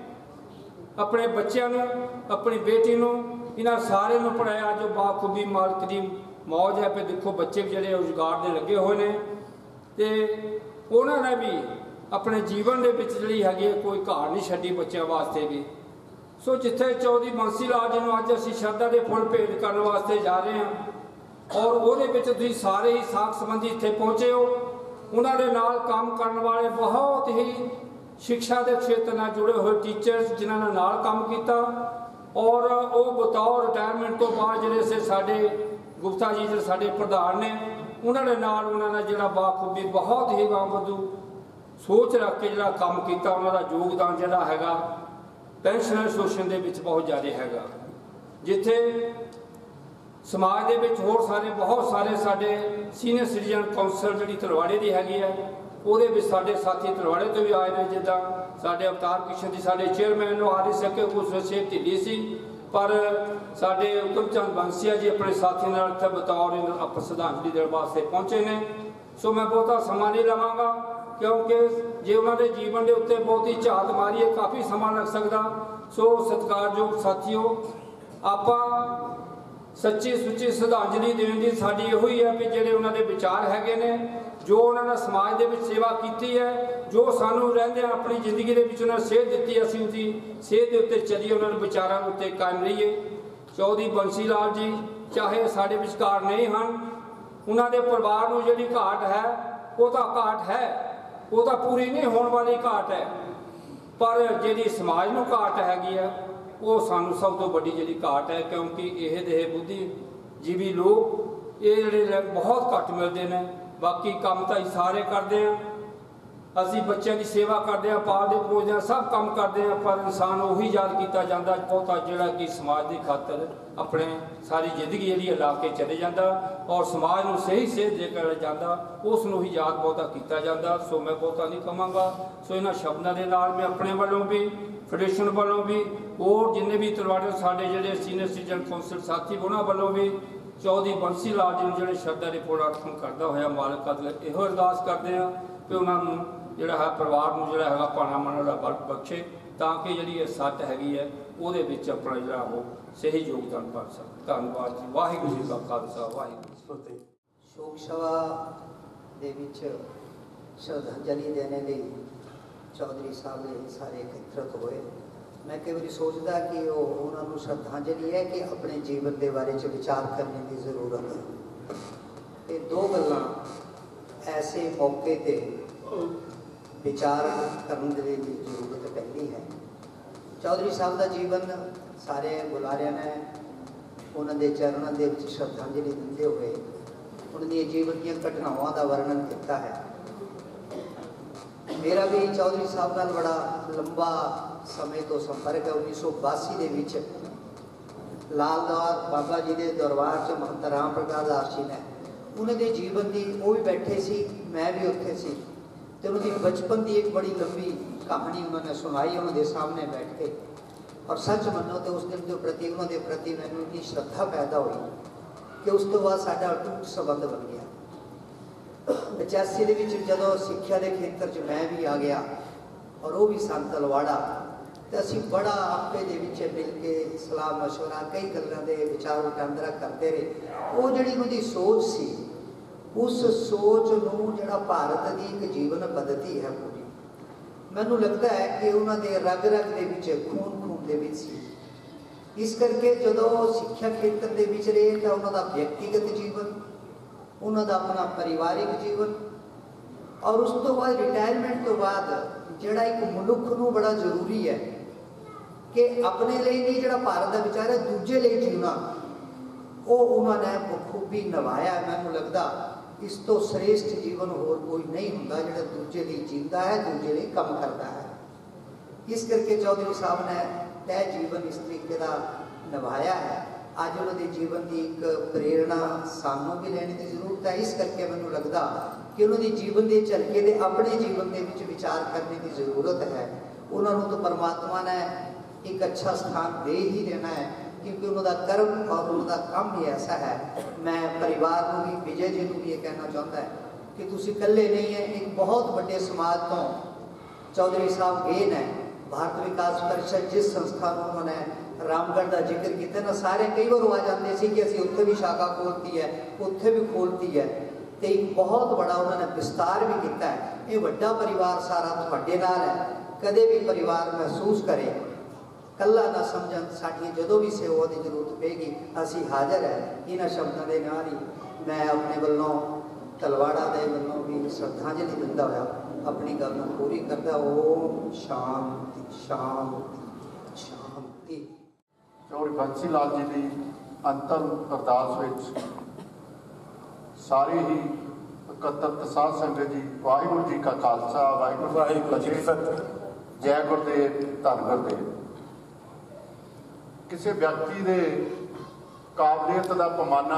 ਆਪਣੇ ਬੱਚਿਆਂ ਨੂੰ, ਆਪਣੀ ਬੇਟੀ ਨੂੰ, ਇਹਨਾਂ ਸਾਰੇ ਨੂੰ ਪੜ੍ਹਾਇਆ ਜੋ ਬਾਖੂਬੀ ਮਾਲਕ ਦੀ ਮੌਜ ਹੈ। ਫਿਰ ਦੇਖੋ ਬੱਚੇ ਜਿਹੜੇ ਰੁਜ਼ਗਾਰ ਦੇ ਲੱਗੇ ਹੋਏ ਨੇ ਤੇ ਉਹਨਾਂ ਨੇ ਵੀ ਆਪਣੇ ਜੀਵਨ ਦੇ ਵਿੱਚ ਜਿਹੜੀ ਹੈਗੀ ਕੋਈ ਘਾਟ ਨਹੀਂ ਛੱਡੀ ਬੱਚਿਆਂ ਵਾਸਤੇ ਵੀ। ਸੋ ਜਿੱਥੇ ਚੌਧਰੀ ਬੰਸੀ ਲਾਲ ਜੀ ਨੂੰ ਅੱਜ ਅਸੀਂ ਸ਼ਰਧਾ ਦੇ ਫੁੱਲ ਭੇਟ ਕਰਨ ਵਾਸਤੇ ਜਾ ਰਹੇ ਹਾਂ ਔਰ ਉਹਦੇ ਵਿੱਚ ਤੁਸੀਂ ਸਾਰੇ ਹੀ ਸਾਕ ਸੰਬੰਧੀ ਇੱਥੇ ਪਹੁੰਚੇ ਹੋ। ਉਹਨਾਂ ਦੇ ਨਾਲ ਕੰਮ ਕਰਨ ਵਾਲੇ ਬਹੁਤ ਹੀ ਸਿੱਖਿਆ ਦੇ ਖੇਤਰ ਨਾਲ ਜੁੜੇ ਹੋਏ ਟੀਚਰਸ ਜਿਨ੍ਹਾਂ ਨੇ ਨਾਲ ਕੰਮ ਕੀਤਾ ਔਰ ਉਹ ਬਤੌਰ ਰਿਟਾਇਰਮੈਂਟ ਤੋਂ ਬਾਅਦ ਜਿਹੜੇ ਸੇ ਸਾਡੇ ਗੁਪਤਾ ਜੀ ਜਿਹੜੇ ਸਾਡੇ ਪ੍ਰਧਾਨ ਨੇ ਉਹਨਾਂ ਦੇ ਨਾਲ ਉਹਨਾਂ ਨੇ ਜਿਹੜਾ ਬਾਖੂਬੀ ਬਹੁਤ ਹੀ ਵਾਂਗੂ ਸੋਚ ਰੱਖ ਕੇ ਜਿਹੜਾ ਕੰਮ ਕੀਤਾ। ਉਹਨਾਂ ਦਾ ਯੋਗਦਾਨ ਜਿਹੜਾ ਹੈਗਾ ਪੈਨਸ਼ਨ ਐਸੋਸੀਏਸ਼ਨ ਦੇ ਵਿੱਚ ਬਹੁਤ ਜ਼ਿਆਦਾ ਹੈਗਾ, ਜਿੱਥੇ ਸਮਾਜ ਦੇ ਵਿੱਚ ਹੋਰ ਸਾਰੇ ਬਹੁਤ ਸਾਰੇ ਸਾਡੇ ਸੀਨੀਅਰ ਸਿਟੀਜ਼ਨ ਕੌਂਸਲ ਜਿਹੜੀ ਤਲਵਾੜੇ ਦੀ ਹੈਗੀ ਹੈ ਉਹਦੇ ਵਿੱਚ ਸਾਡੇ ਸਾਥੀ ਤਲਵਾੜੇ ਤੋਂ ਵੀ ਆਏ ਨੇ। ਜਿੱਦਾਂ ਸਾਡੇ ਅਵਤਾਰ ਕ੍ਰਿਸ਼ਨ ਜੀ ਸਾਡੇ ਚੇਅਰਮੈਨ ਨੂੰ ਆ ਨਹੀਂ ਸਕੇ, ਉਸ ਵੇਲੇ ਢਿੱਲੀ ਸੀ, ਪਰ ਸਾਡੇ ਉਤਮ ਚੰਦ ਬੰਸੀਆ ਜੀ ਆਪਣੇ ਸਾਥੀ ਨਾਲ ਇੱਥੇ ਬਤੌਰ ਆਪਾਂ ਸ਼ਰਧਾਂਜਲੀ ਦੇਣ ਵਾਸਤੇ ਪਹੁੰਚੇ ਨੇ। ਸੋ ਮੈਂ ਬਹੁਤਾ ਸਮਾਂ ਨਹੀਂ ਲਵਾਂਗਾ ਕਿਉਂਕਿ ਜੇ ਉਹਨਾਂ ਦੇ ਜੀਵਨ ਦੇ ਉੱਤੇ ਬਹੁਤੀ ਝਾਤ ਮਾਰੀਏ ਕਾਫੀ ਸਮਾਂ ਲੱਗ ਸਕਦਾ। ਸੋ ਸਤਿਕਾਰਯੋਗ ਸਾਥੀਓ, ਆਪਾਂ ਸੱਚੀ ਸੁੱਚੀ ਸ਼ਰਧਾਂਜਲੀ ਦੇਣ ਦੀ ਸਾਡੀ ਇਹੋ ਹੀ ਹੈ ਵੀ ਜਿਹੜੇ ਉਹਨਾਂ ਦੇ ਵਿਚਾਰ ਹੈਗੇ ਨੇ, ਜੋ ਉਹਨਾਂ ਨੇ ਸਮਾਜ ਦੇ ਵਿੱਚ ਸੇਵਾ ਕੀਤੀ ਹੈ, ਜੋ ਸਾਨੂੰ ਰਹਿੰਦੇ ਆਪਣੀ ਜ਼ਿੰਦਗੀ ਦੇ ਵਿੱਚ ਉਹਨਾਂ ਨੇ ਸੇਧ ਦਿੱਤੀ, ਅਸੀਂ ਉਹਦੀ ਸੇਧ ਦੇ ਉੱਤੇ ਚੱਲੀਏ, ਉਹਨਾਂ ਦੇ ਵਿਚਾਰਾਂ ਦੇ ਉੱਤੇ ਕਾਇਮ ਰਹੀਏ। ਚੌਧਰੀ ਬੰਸੀ ਲਾਲ ਜੀ ਚਾਹੇ ਸਾਡੇ ਵਿਚਕਾਰ ਨਹੀਂ ਹਨ, ਉਹਨਾਂ ਦੇ ਪਰਿਵਾਰ ਨੂੰ ਜਿਹੜੀ ਘਾਟ ਹੈ ਉਹ ਤਾਂ ਘਾਟ ਹੈ, ਉਹ ਤਾਂ ਪੂਰੀ ਨਹੀਂ ਹੋਣ ਵਾਲੀ ਘਾਟ ਹੈ, ਪਰ ਜਿਹੜੀ ਸਮਾਜ ਨੂੰ ਘਾਟ ਹੈਗੀ ਆ ਉਹ ਸਾਨੂੰ ਸਭ ਤੋਂ ਵੱਡੀ ਜਿਹੜੀ ਘਾਟ ਹੈ। ਕਿਉਂਕਿ ਇਹ ਦੇ ਬੁੱਧੀਜੀਵੀ ਲੋਕ ਇਹ ਜਿਹੜੇ ਬਹੁਤ ਘੱਟ ਮਿਲਦੇ ਨੇ, ਬਾਕੀ ਕੰਮ ਤਾਂ ਅਸੀਂ ਸਾਰੇ ਕਰਦੇ ਹਾਂ ਅਸੀਂ ਬੱਚਿਆਂ ਦੀ ਸੇਵਾ ਕਰਦੇ ਹਾਂ, ਪਾਲਦੇ ਪੋਸਦੇ ਹਾਂ, ਸਭ ਕੰਮ ਕਰਦੇ ਹਾਂ, ਪਰ ਇਨਸਾਨ ਉਹੀ ਯਾਦ ਕੀਤਾ ਜਾਂਦਾ ਬਹੁਤਾ ਜਿਹੜਾ ਕਿ ਸਮਾਜ ਦੀ ਖਾਤਰ ਆਪਣੇ ਸਾਰੀ ਜ਼ਿੰਦਗੀ ਜਿਹੜੀ ਲਾ ਕੇ ਚਲੇ ਜਾਂਦਾ ਔਰ ਸਮਾਜ ਨੂੰ ਸਹੀ ਸੇਧ ਦੇ ਕੇ ਜਾਂਦਾ, ਉਸ ਨੂੰ ਹੀ ਯਾਦ ਬਹੁਤਾ ਕੀਤਾ ਜਾਂਦਾ। ਸੋ ਮੈਂ ਬਹੁਤਾ ਨਹੀਂ ਕਹਾਂਗਾ। ਸੋ ਇਹਨਾਂ ਸ਼ਬਦਾਂ ਦੇ ਨਾਲ ਮੈਂ ਆਪਣੇ ਵੱਲੋਂ ਵੀ, ਫੈਡਰੇਸ਼ਨ ਵੱਲੋਂ ਵੀ, ਹੋਰ ਜਿੰਨੇ ਵੀ ਤਲਵਾੜੇ ਸਾਡੇ ਜਿਹੜੇ ਸੀਨੀਅਰ ਸਿਟੀਜ਼ਨ ਕੌਂਸਲ ਸਾਥੀ ਉਹਨਾਂ ਵੱਲੋਂ ਵੀ ਚੌਧਰੀ ਬੰਸੀ ਲਾਲ ਜੀ ਨੂੰ ਜਿਹੜੇ ਸ਼ਰਧਾ ਦੇ ਫੁੱਲ ਅਰਪਣ ਕਰਦਾ ਹੋਇਆ ਮਾਲਕ ਅੱਗੇ ਇਹੋ ਅਰਦਾਸ ਕਰਦੇ ਹਾਂ ਕਿ ਉਹਨਾਂ ਨੂੰ ਜਿਹੜਾ ਹੈ ਪਰਿਵਾਰ ਨੂੰ ਜਿਹੜਾ ਹੈਗਾ ਭਾਣਾ ਮੰਨਣ ਦਾ ਬਲ ਬਖਸ਼ੇ, ਤਾਂ ਕਿ ਜਿਹੜੀ ਇਹ ਸੱਟ ਹੈਗੀ ਹੈ ਉਹਦੇ ਵਿੱਚ ਆਪਣਾ ਜਿਹੜਾ ਉਹ ਸਹੀ ਯੋਗਦਾਨ ਪਾ ਸਕੇ। ਧੰਨਵਾਦ ਜੀ। ਵਾਹਿਗੁਰੂ ਜੀ ਕਾ ਖਾਲਸਾ, ਵਾਹਿਗੁਰੂ ਜੀ ਕੀ ਫਤਿਹ। ਸ਼ੋਕ ਸਭਾ ਦੇ ਵਿੱਚ ਸ਼ਰਧਾਂਜਲੀ ਦੇਣ ਲਈ ਚੌਧਰੀ ਸਾਹਿਬ ਨੇ ਸਾਰੇ ਇਕੱਤਰਤ ਹੋਏ। ਮੈਂ ਕਈ ਵਾਰੀ ਸੋਚਦਾ ਕਿ ਉਹ ਉਹਨਾਂ ਨੂੰ ਸ਼ਰਧਾਂਜਲੀ ਹੈ ਕਿ ਆਪਣੇ ਜੀਵਨ ਦੇ ਬਾਰੇ 'ਚ ਵਿਚਾਰ ਕਰਨ ਦੀ ਜ਼ਰੂਰਤ ਹੈ। ਇਹ ਦੋ ਗੱਲਾਂ ਐਸੇ ਮੌਕੇ 'ਤੇ ਵਿਚਾਰ ਕਰਨ ਦੀ ਜ਼ਰੂਰਤ ਪੈਂਦੀ ਹੈ। ਚੌਧਰੀ ਸਾਹਿਬ ਦਾ ਜੀਵਨ ਸਾਰੇ ਬੁਲਾਰਿਆਂ ਨੇ ਉਹਨਾਂ ਦੇ ਚਰਨਾਂ ਦੇ ਵਿੱਚ ਸ਼ਰਧਾਂਜਲੀ ਦਿੰਦੇ ਹੋਏ ਉਹਨਾਂ ਦੀਆਂ ਜੀਵਨ ਦੀਆਂ ਘਟਨਾਵਾਂ ਦਾ ਵਰਣਨ ਕੀਤਾ ਹੈ। ਮੇਰਾ ਵੀ ਚੌਧਰੀ ਸਾਹਿਬ ਨਾਲ ਬੜਾ ਲੰਬਾ ਸਮੇਂ ਤੋਂ ਸੰਪਰਕ ਹੈ। ਉੱਨੀ ਸੌ ਬਾਸੀ ਦੇ ਵਿੱਚ ਲਾਲਦੌਰ ਬਾਬਾ ਜੀ ਦੇ ਦਰਬਾਰ 'ਚ ਮਹੰਤ ਰਾਮ ਪ੍ਰਕਾਸ਼ ਦਾਸ ਜੀ ਨੇ ਉਹਨਾਂ ਦੇ ਜੀਵਨ ਦੀ, ਉਹ ਵੀ ਬੈਠੇ ਸੀ, ਮੈਂ ਵੀ ਉੱਥੇ ਸੀ, ਤੇ ਉਹਨਾਂ ਦੀ ਬਚਪਨ ਦੀ ਇੱਕ ਬੜੀ ਲੰਬੀ ਕਹਾਣੀ ਉਹਨਾਂ ਨੇ ਸੁਣਾਈ ਉਹਨਾਂ ਦੇ ਸਾਹਮਣੇ ਬੈਠ ਕੇ। ਔਰ ਸੱਚ ਮੰਨੋ ਤੇ ਉਸ ਦਿਨ ਦੇ ਪ੍ਰਤੀ ਉਹਨਾਂ ਦੇ ਪ੍ਰਤੀ ਮੈਨੂੰ ਇੰਨੀ ਸ਼ਰਧਾ ਪੈਦਾ ਹੋਈ ਕਿ ਉਸ ਤੋਂ ਬਾਅਦ ਸਾਡਾ ਅਟੁੱਟ ਸੰਬੰਧ ਬਣ ਗਿਆ। ਪਚਾਸੀ ਦੇ ਵਿੱਚ ਜਦੋਂ ਸਿੱਖਿਆ ਦੇ ਖੇਤਰ 'ਚ ਮੈਂ ਵੀ ਆ ਗਿਆ ਔਰ ਉਹ ਵੀ ਸਨ ਤਲਵਾੜਾ, ਤੇ ਅਸੀਂ ਬੜਾ ਆਪੇ ਦੇ ਵਿੱਚ ਮਿਲ ਕੇ ਸਲਾਹ ਮਸ਼ਵਰਾ ਕਈ ਗੱਲਾਂ ਦੇ ਵਿਚਾਰ ਵਟਾਂਦਰਾ ਕਰਦੇ ਰਹੇ। ਉਹ ਜਿਹੜੀ ਉਹਦੀ ਸੋਚ ਸੀ, ਉਸ ਸੋਚ ਨੂੰ ਜਿਹੜਾ ਭਾਰਤ ਦੀ ਇੱਕ ਜੀਵਨ ਪੱਧਤੀ ਹੈ ਪੂਰੀ, ਮੈਨੂੰ ਲੱਗਦਾ ਹੈ ਕਿ ਉਹਨਾਂ ਦੇ ਰਗ ਰਗ ਦੇ ਵਿੱਚ, ਖੂਨ ਖੂਨ ਦੇ ਵਿੱਚ ਸੀ। ਇਸ ਕਰਕੇ ਜਦੋਂ ਸਿੱਖਿਆ ਖੇਤਰ ਦੇ ਵਿੱਚ ਰਹੇ ਤਾਂ ਉਹਨਾਂ ਦਾ ਵਿਅਕਤੀਗਤ ਜੀਵਨ, ਉਹਨਾਂ ਦਾ ਆਪਣਾ ਪਰਿਵਾਰਿਕ ਜੀਵਨ, ਔਰ ਉਸ ਤੋਂ ਬਾਅਦ ਰਿਟਾਇਰਮੈਂਟ ਤੋਂ ਬਾਅਦ ਜਿਹੜਾ ਇੱਕ ਮਨੁੱਖ ਨੂੰ ਬੜਾ ਜ਼ਰੂਰੀ ਹੈ ਕਿ ਆਪਣੇ ਲਈ ਨਹੀਂ, ਜਿਹੜਾ ਭਾਰਤ ਦਾ ਵਿਚਾਰ ਹੈ ਦੂਜੇ ਲਈ ਜੀਉਣਾ, ਉਹ ਉਹਨਾਂ ਨੇ ਬਖੂਬੀ ਨਿਭਾਇਆ। ਮੈਨੂੰ ਲੱਗਦਾ ਇਸ ਤੋਂ ਸ੍ਰੇਸ਼ਟ ਜੀਵਨ ਹੋਰ ਕੋਈ ਨਹੀਂ ਹੁੰਦਾ ਜਿਹੜਾ ਦੂਜੇ ਲਈ ਜੀਂਦਾ ਹੈ, ਦੂਜੇ ਲਈ ਕੰਮ ਕਰਦਾ ਹੈ। ਇਸ ਕਰਕੇ ਚੌਧਰੀ ਸਾਹਿਬ ਨੇ ਤੈ ਜੀਵਨ ਇਸ ਤਰੀਕੇ ਦਾ ਨਿਭਾਇਆ ਹੈ। ਅੱਜ ਉਹਨਾਂ ਦੇ ਜੀਵਨ ਦੀ ਇੱਕ ਪ੍ਰੇਰਣਾ ਸਾਨੂੰ ਵੀ ਲੈਣ ਦੀ ਜ਼ਰੂਰਤ ਹੈ। ਇਸ ਕਰਕੇ ਮੈਨੂੰ ਲੱਗਦਾ ਕਿ ਉਹਨਾਂ ਦੀ ਜੀਵਨ ਦੇ ਝਲਕੇ ਦੇ ਆਪਣੇ ਜੀਵਨ ਦੇ ਵਿੱਚ ਵਿਚਾਰ ਕਰਨ ਦੀ ਜ਼ਰੂਰਤ ਹੈ। ਉਹਨਾਂ ਨੂੰ ਤਾਂ ਪਰਮਾਤਮਾ ਨੇ ਇੱਕ ਅੱਛਾ ਸਥਾਨ ਦੇ ਹੀ ਦੇਣਾ ਹੈ, ਕਿਉਂਕਿ ਉਹਨਾਂ ਦਾ ਕਰਮ ਔਰ ਉਹਨਾਂ ਦਾ ਕੰਮ ਹੀ ਐਸਾ ਹੈ। ਮੈਂ ਪਰਿਵਾਰ ਨੂੰ ਵੀ, ਵਿਜੇ ਜੀ ਨੂੰ ਵੀ ਇਹ ਕਹਿਣਾ ਚਾਹੁੰਦਾ ਹੈ ਕਿ ਤੁਸੀਂ ਇਕੱਲੇ ਨਹੀਂ ਹੈ। ਇੱਕ ਬਹੁਤ ਵੱਡੇ ਸਮਾਜ ਤੋਂ ਚੌਧਰੀ ਸਾਹਿਬ ਗਏ ਨੇ। ਭਾਰਤ ਵਿਕਾਸ ਪਰਿਸ਼ਦ ਜਿਸ ਸੰਸਥਾ ਨੂੰ ਉਹਨਾਂ ਨੇ ਰਾਮਗੜ੍ਹ ਦਾ ਜ਼ਿਕਰ ਕੀਤਾ ਨਾ, ਸਾਰੇ ਕਈ ਵਾਰ ਆ ਜਾਂਦੇ ਸੀ ਕਿ ਅਸੀਂ ਉੱਥੇ ਵੀ ਸ਼ਾਖਾ ਖੋਲ੍ਹਤੀ ਹੈ, ਉੱਥੇ ਵੀ ਖੋਲ੍ਹਤੀ ਹੈ, ਤੇ ਇੱਕ ਬਹੁਤ ਬੜਾ ਉਹਨਾਂ ਨੇ ਵਿਸਤਾਰ ਵੀ ਕੀਤਾ ਹੈ। ਇਹ ਵੱਡਾ ਪਰਿਵਾਰ ਸਾਰਾ ਤੁਹਾਡੇ ਨਾਲ ਹੈ। ਕਦੇ ਵੀ ਪਰਿਵਾਰ ਮਹਿਸੂਸ ਕਰੇ ਕੱਲਾ ਨਾ ਸਮਝਣ। ਸਾਡੀ ਜਦੋਂ ਵੀ ਸੇਵਾ ਦੀ ਜ਼ਰੂਰਤ ਪਏਗੀ ਅਸੀਂ ਹਾਜ਼ਰ ਹੈ। ਇਹਨਾਂ ਸ਼ਬਦਾਂ ਦੇ ਨਾਲ ਹੀ ਮੈਂ ਆਪਣੇ ਵੱਲੋਂ ਤਲਵਾੜਾ ਦੇ ਵੱਲੋਂ ਵੀ ਸ਼ਰਧਾਂਜਲੀ ਦਿੰਦਾ ਹੋਇਆ ਆਪਣੀ ਗੱਲ ਨੂੰ ਪੂਰੀ ਕਰਦਾ। ਓਮ ਸ਼ਾਂਤੀ ਸ਼ਾਂਤੀ ਸ਼ਾਂਤੀ। ਚੌਧਰੀ ਬੰਸੀ ਲਾਲ ਜੀ ਦੀ ਅੰਤਮ ਅਰਦਾਸ ਵਿੱਚ ਸਾਰੇ ਹੀ ਇਕੱਤਰਤ ਸਾਧ ਸੰਗਤ ਜੀ, ਵਾਹਿਗੁਰੂ ਜੀ ਕਾ ਖਾਲਸਾ, ਵਾਹਿਗੁਰੂ ਜੀ ਕੀ ਫਤਿਹ। ਜੈ ਗੁਰਦੇਵ, ਧੰਨ ਗੁਰਦੇਵ। ਕਿਸੇ ਵਿਅਕਤੀ ਦੇ ਕਾਬਲੀਅਤ ਦਾ ਪੈਮਾਨਾ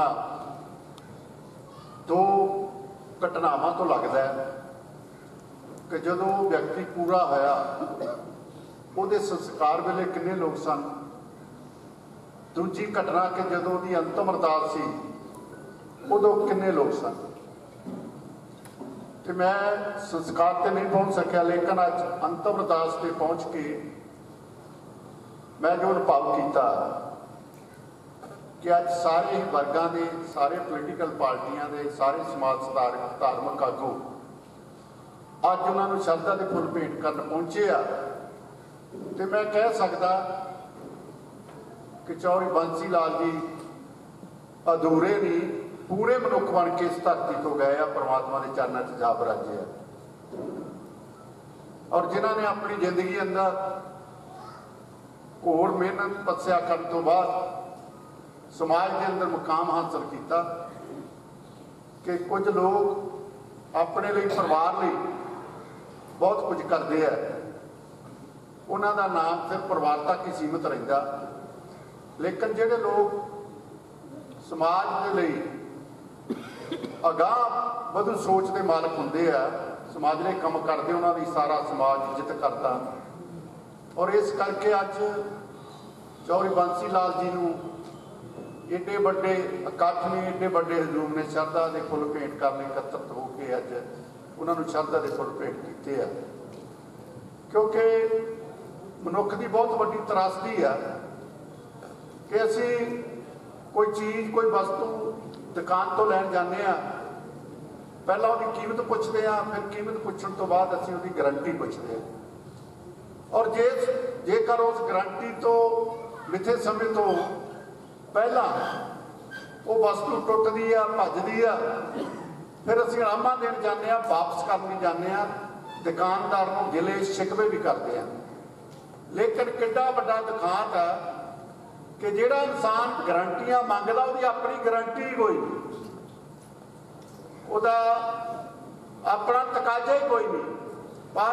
ਦੋ ਘਟਨਾਵਾਂ ਤੋਂ ਲੱਗਦਾ ਹੈ ਕਿ ਜਦੋਂ ਵਿਅਕਤੀ ਪੂਰਾ ਹੋਇਆ ਉਹਦੇ ਸੰਸਕਾਰ ਵੇਲੇ ਕਿੰਨੇ ਲੋਕ ਸਨ। ਦੂਜੀ ਘਟਨਾ ਕਿ ਜਦੋਂ ਉਹਦੀ ਅੰਤਮ ਅਰਦਾਸ ਸੀ ਉਦੋਂ ਕਿੰਨੇ ਲੋਕ ਸਨ। ਤੇ ਮੈਂ ਸੰਸਕਾਰ ਤੇ ਨਹੀਂ ਪਹੁੰਚ ਸਕਿਆ, ਲੇਕਿਨ ਅੱਜ ਅੰਤਮ ਅਰਦਾਸ ਤੇ ਪਹੁੰਚ ਕੇ ਮੈਂ ਜੋ ਅਨੁਭਵ ਕੀਤਾ ਕਿ ਅੱਜ ਸਾਰੇ ਹੀ ਵਰਗਾਂ ਦੇ, ਸਾਰੇ ਪੋਲੀਟੀਕਲ ਪਾਰਟੀਆਂ ਦੇ, ਸਾਰੇ ਸਮਾਜ ਸੁਧਾਰਕ, ਧਾਰਮਿਕ ਆਗੂ ਅੱਜ ਉਹਨਾਂ ਨੂੰ ਸ਼ਰਧਾ ਦੇ ਫੁੱਲ ਭੇਟ ਕਰਨ ਪਹੁੰਚੇ ਆ। ਤੇ ਮੈਂ ਕਹਿ ਸਕਦਾ ਕਿ ਚੌਧਰੀ ਬੰਸੀ ਲਾਲ ਜੀ ਅਧੂਰੇ ਨਹੀਂ, ਪੂਰੇ ਮਨੁੱਖ ਬਣ ਕੇ ਇਸ ਧਰਤੀ ਤੋਂ ਗਏ ਆ, ਪਰਮਾਤਮਾ ਦੇ ਚਰਨਾਂ 'ਚ ਜਾ ਬਰਾਜੇ ਆ। ਔਰ ਜਿਨ੍ਹਾਂ ਨੇ ਆਪਣੀ ਜ਼ਿੰਦਗੀ ਅੰਦਰ ਘੋਰ ਮਿਹਨਤ ਤਪੱਸਿਆ ਕਰਨ ਤੋਂ ਬਾਅਦ ਸਮਾਜ ਦੇ ਅੰਦਰ ਮੁਕਾਮ ਹਾਸਲ ਕੀਤਾ ਕਿ ਕੁਝ ਲੋਕ ਆਪਣੇ ਲਈ, ਪਰਿਵਾਰ ਲਈ बहुत कुछ करते हैं, उन्हों का नाम सिर्फ परिवार तक ही सीमित रहिंदा। लेकिन जिहड़े लोग समाज के लिए अगाह वधू सोच के मालक होंदे आ, समाज लिए काम करते, उन्होंने सारा समाज इज्जत करता। और इस करके अज चौधरी बंसी लाल जी नूं एडे बड़े इकट्ठ ने, एडे बड़े हजूम ने शरधा के फुल भेंट करने एकत्रित होकर अज उन्होंने शरधा के फुल भेंट किए हैं। क्योंकि मनुख की बहुत वड्डी त्रासदी है कि असी कोई चीज़ कोई वस्तु दुकान तो लैन जाने, पहला उसकी कीमत पूछते हैं, फिर कीमत पूछने तो बाद असी उसकी गारंटी पूछते हैं। और जे जेकर उस गारंटी तो मिथे समय तो पहला वो वस्तु टुटती है, भजदी है, फिर असी आरामा देन जाने, वापस करने जाने, दुकानदार को गिले शिकवे भी करते हैं। लेकिन किड्डा वड्डा दुकान है कि जिहड़ा इंसान गारंटियां मंगदा उसकी अपनी गारंटी ही कोई नहीं, उसका अपना तकाजा ही कोई नहीं। पर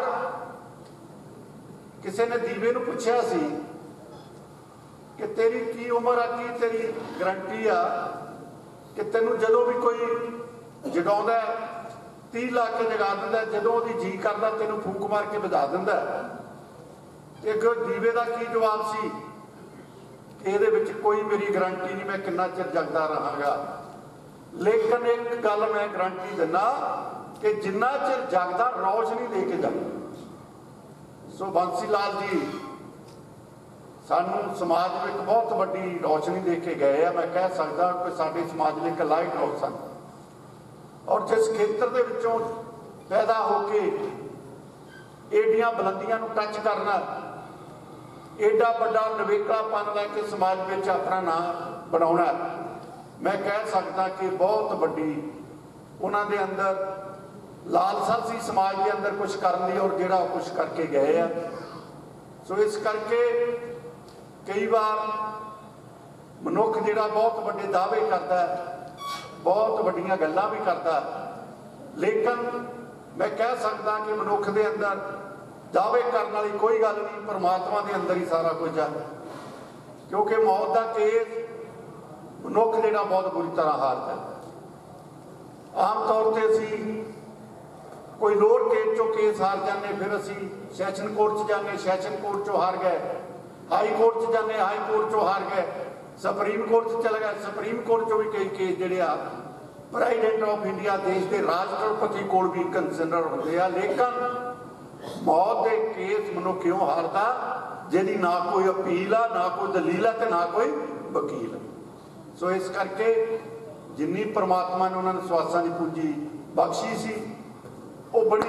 किसी ने दीवे नूं पुछया सी कि तेरी की उम्र आ, की तेरी गारंटी आ कि तेनों जदों भी कोई जगाउंदा तीह ला के जगा दिंदा, जदों उहदी जी करदा तेनों फूक मार के बुझा दिंदा। एक दीवे का की जवाब सी कि इहदे विच कोई मेरी गारंटी नहीं, मैं कितना चिर जगदा रहांगा। लेकिन एक गल मैं गारंटी दिना कि जिन्ना चिर जगदा रोशनी दे के जाऊँ। सो बंसी लाल जी सानू समाज में एक बहुत वड्डी रोशनी दे के गए हैं। मैं कह सकता कि साडे समाज में एक लाइट हाउस सन। और जिस खेत्र के विचों पैदा होके एडियां बुलंदियां नूं टच करना, एडा बड़ा नवेकलापन लैके समाज में अपना नाम बनाना, मैं कह सकता कि बहुत वड्डी उन्होंने अंदर लालसा सी समाज के अंदर कुछ करने दी, और जिहड़ा कुछ करके गए हैं। सो इस करके कई बार मनुख जिहड़ा बहुत वड्डे दावे करता है, बहुत वड्डियां गल्लां भी करता, लेकिन मैं कह सकता कि मनुख के अंदर दावे करने वाली कोई गल नहीं, परमात्मा के अंदर ही सारा कुछ है। क्योंकि मौत का केस मनुख जिहड़ा बहुत बुरी तरह हारता है। आम तौर पर असी कोई लोअर केस चो केस हार जाने, फिर असी सैशन कोर्ट च जाने, सैशन कोर्ट चो हार गए, हाई कोर्ट च जाने, हाई कोर्ट चो हार गए, सुप्रीम कोर्ट च चले गए, सुप्रीम कोर्ट चो भी कई केस जिहड़े आ प्रेसिडेंट ऑफ इंडिया देश के राष्ट्रपति कोल भी कंसिडर होंदे आ। लेकिन मौत के केस मनुख क्यों हारदा, जिहदी ना कोई अपील आ, ना कोई दलील है, तो ना कोई वकील। सो इस करके जिन्नी परमात्मा ने उन्होंने स्वासां की पूंजी बख्शी सी, वो बड़ी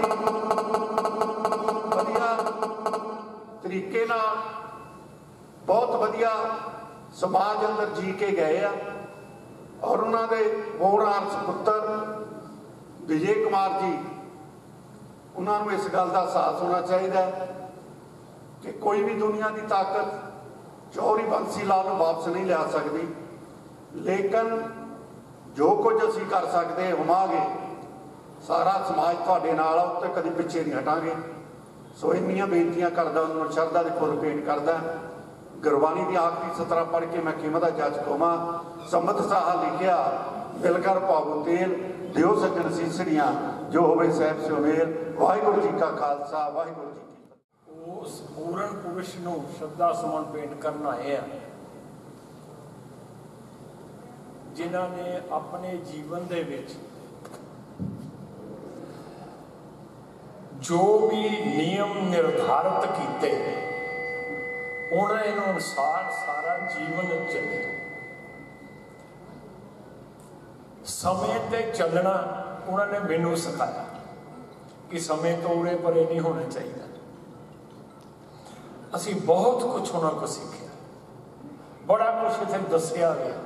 वधिया तरीके नाल बहुत वधिया समाज अंदर जी के गए आ। और उन्होंने होनहार सुपुत्र विजय कुमार जी, उन्होंने इस गल का एहसास होना चाहिए कि कोई भी दुनिया की ताकत चौधरी बंसी लाल वापस नहीं लिया सकती, लेकिन जो कुछ असी कर सकते होवांगे सारा समाज तुहाडे नाल आ, उत्ते कदी पिछे नहीं हटांगे। सो इन्नियां बेनतियां करदा, उन्होंने शरधा के फुल भेंट करदा। गुरबाणी की आखिरी सतरा पढ़ के मैं कीमत जज कौमा संमत साहा लिखिया, बिलकर पावो तेल दिओ सजन सीसड़ियां, जो होवे सहब सुमेल। वाहिगुरू जी का खालसा, वाहिगुरू जी की फतेह। उस पूर्ण पुरुष नूं श्रद्धा सुमन भेंट करन आए आ, जिन्हां ने अपने जीवन दे विच जो भी नियम निर्धारित किए उन्हें अनुसार सारा जीवन चले। समय ते चलना उन्होंने मैनू सिखाया कि समय तो उरे परे नहीं होना चाहिए। असी बहुत कुछ उन्होंने को सीखा, बड़ा कुछ इतने दसिया गया।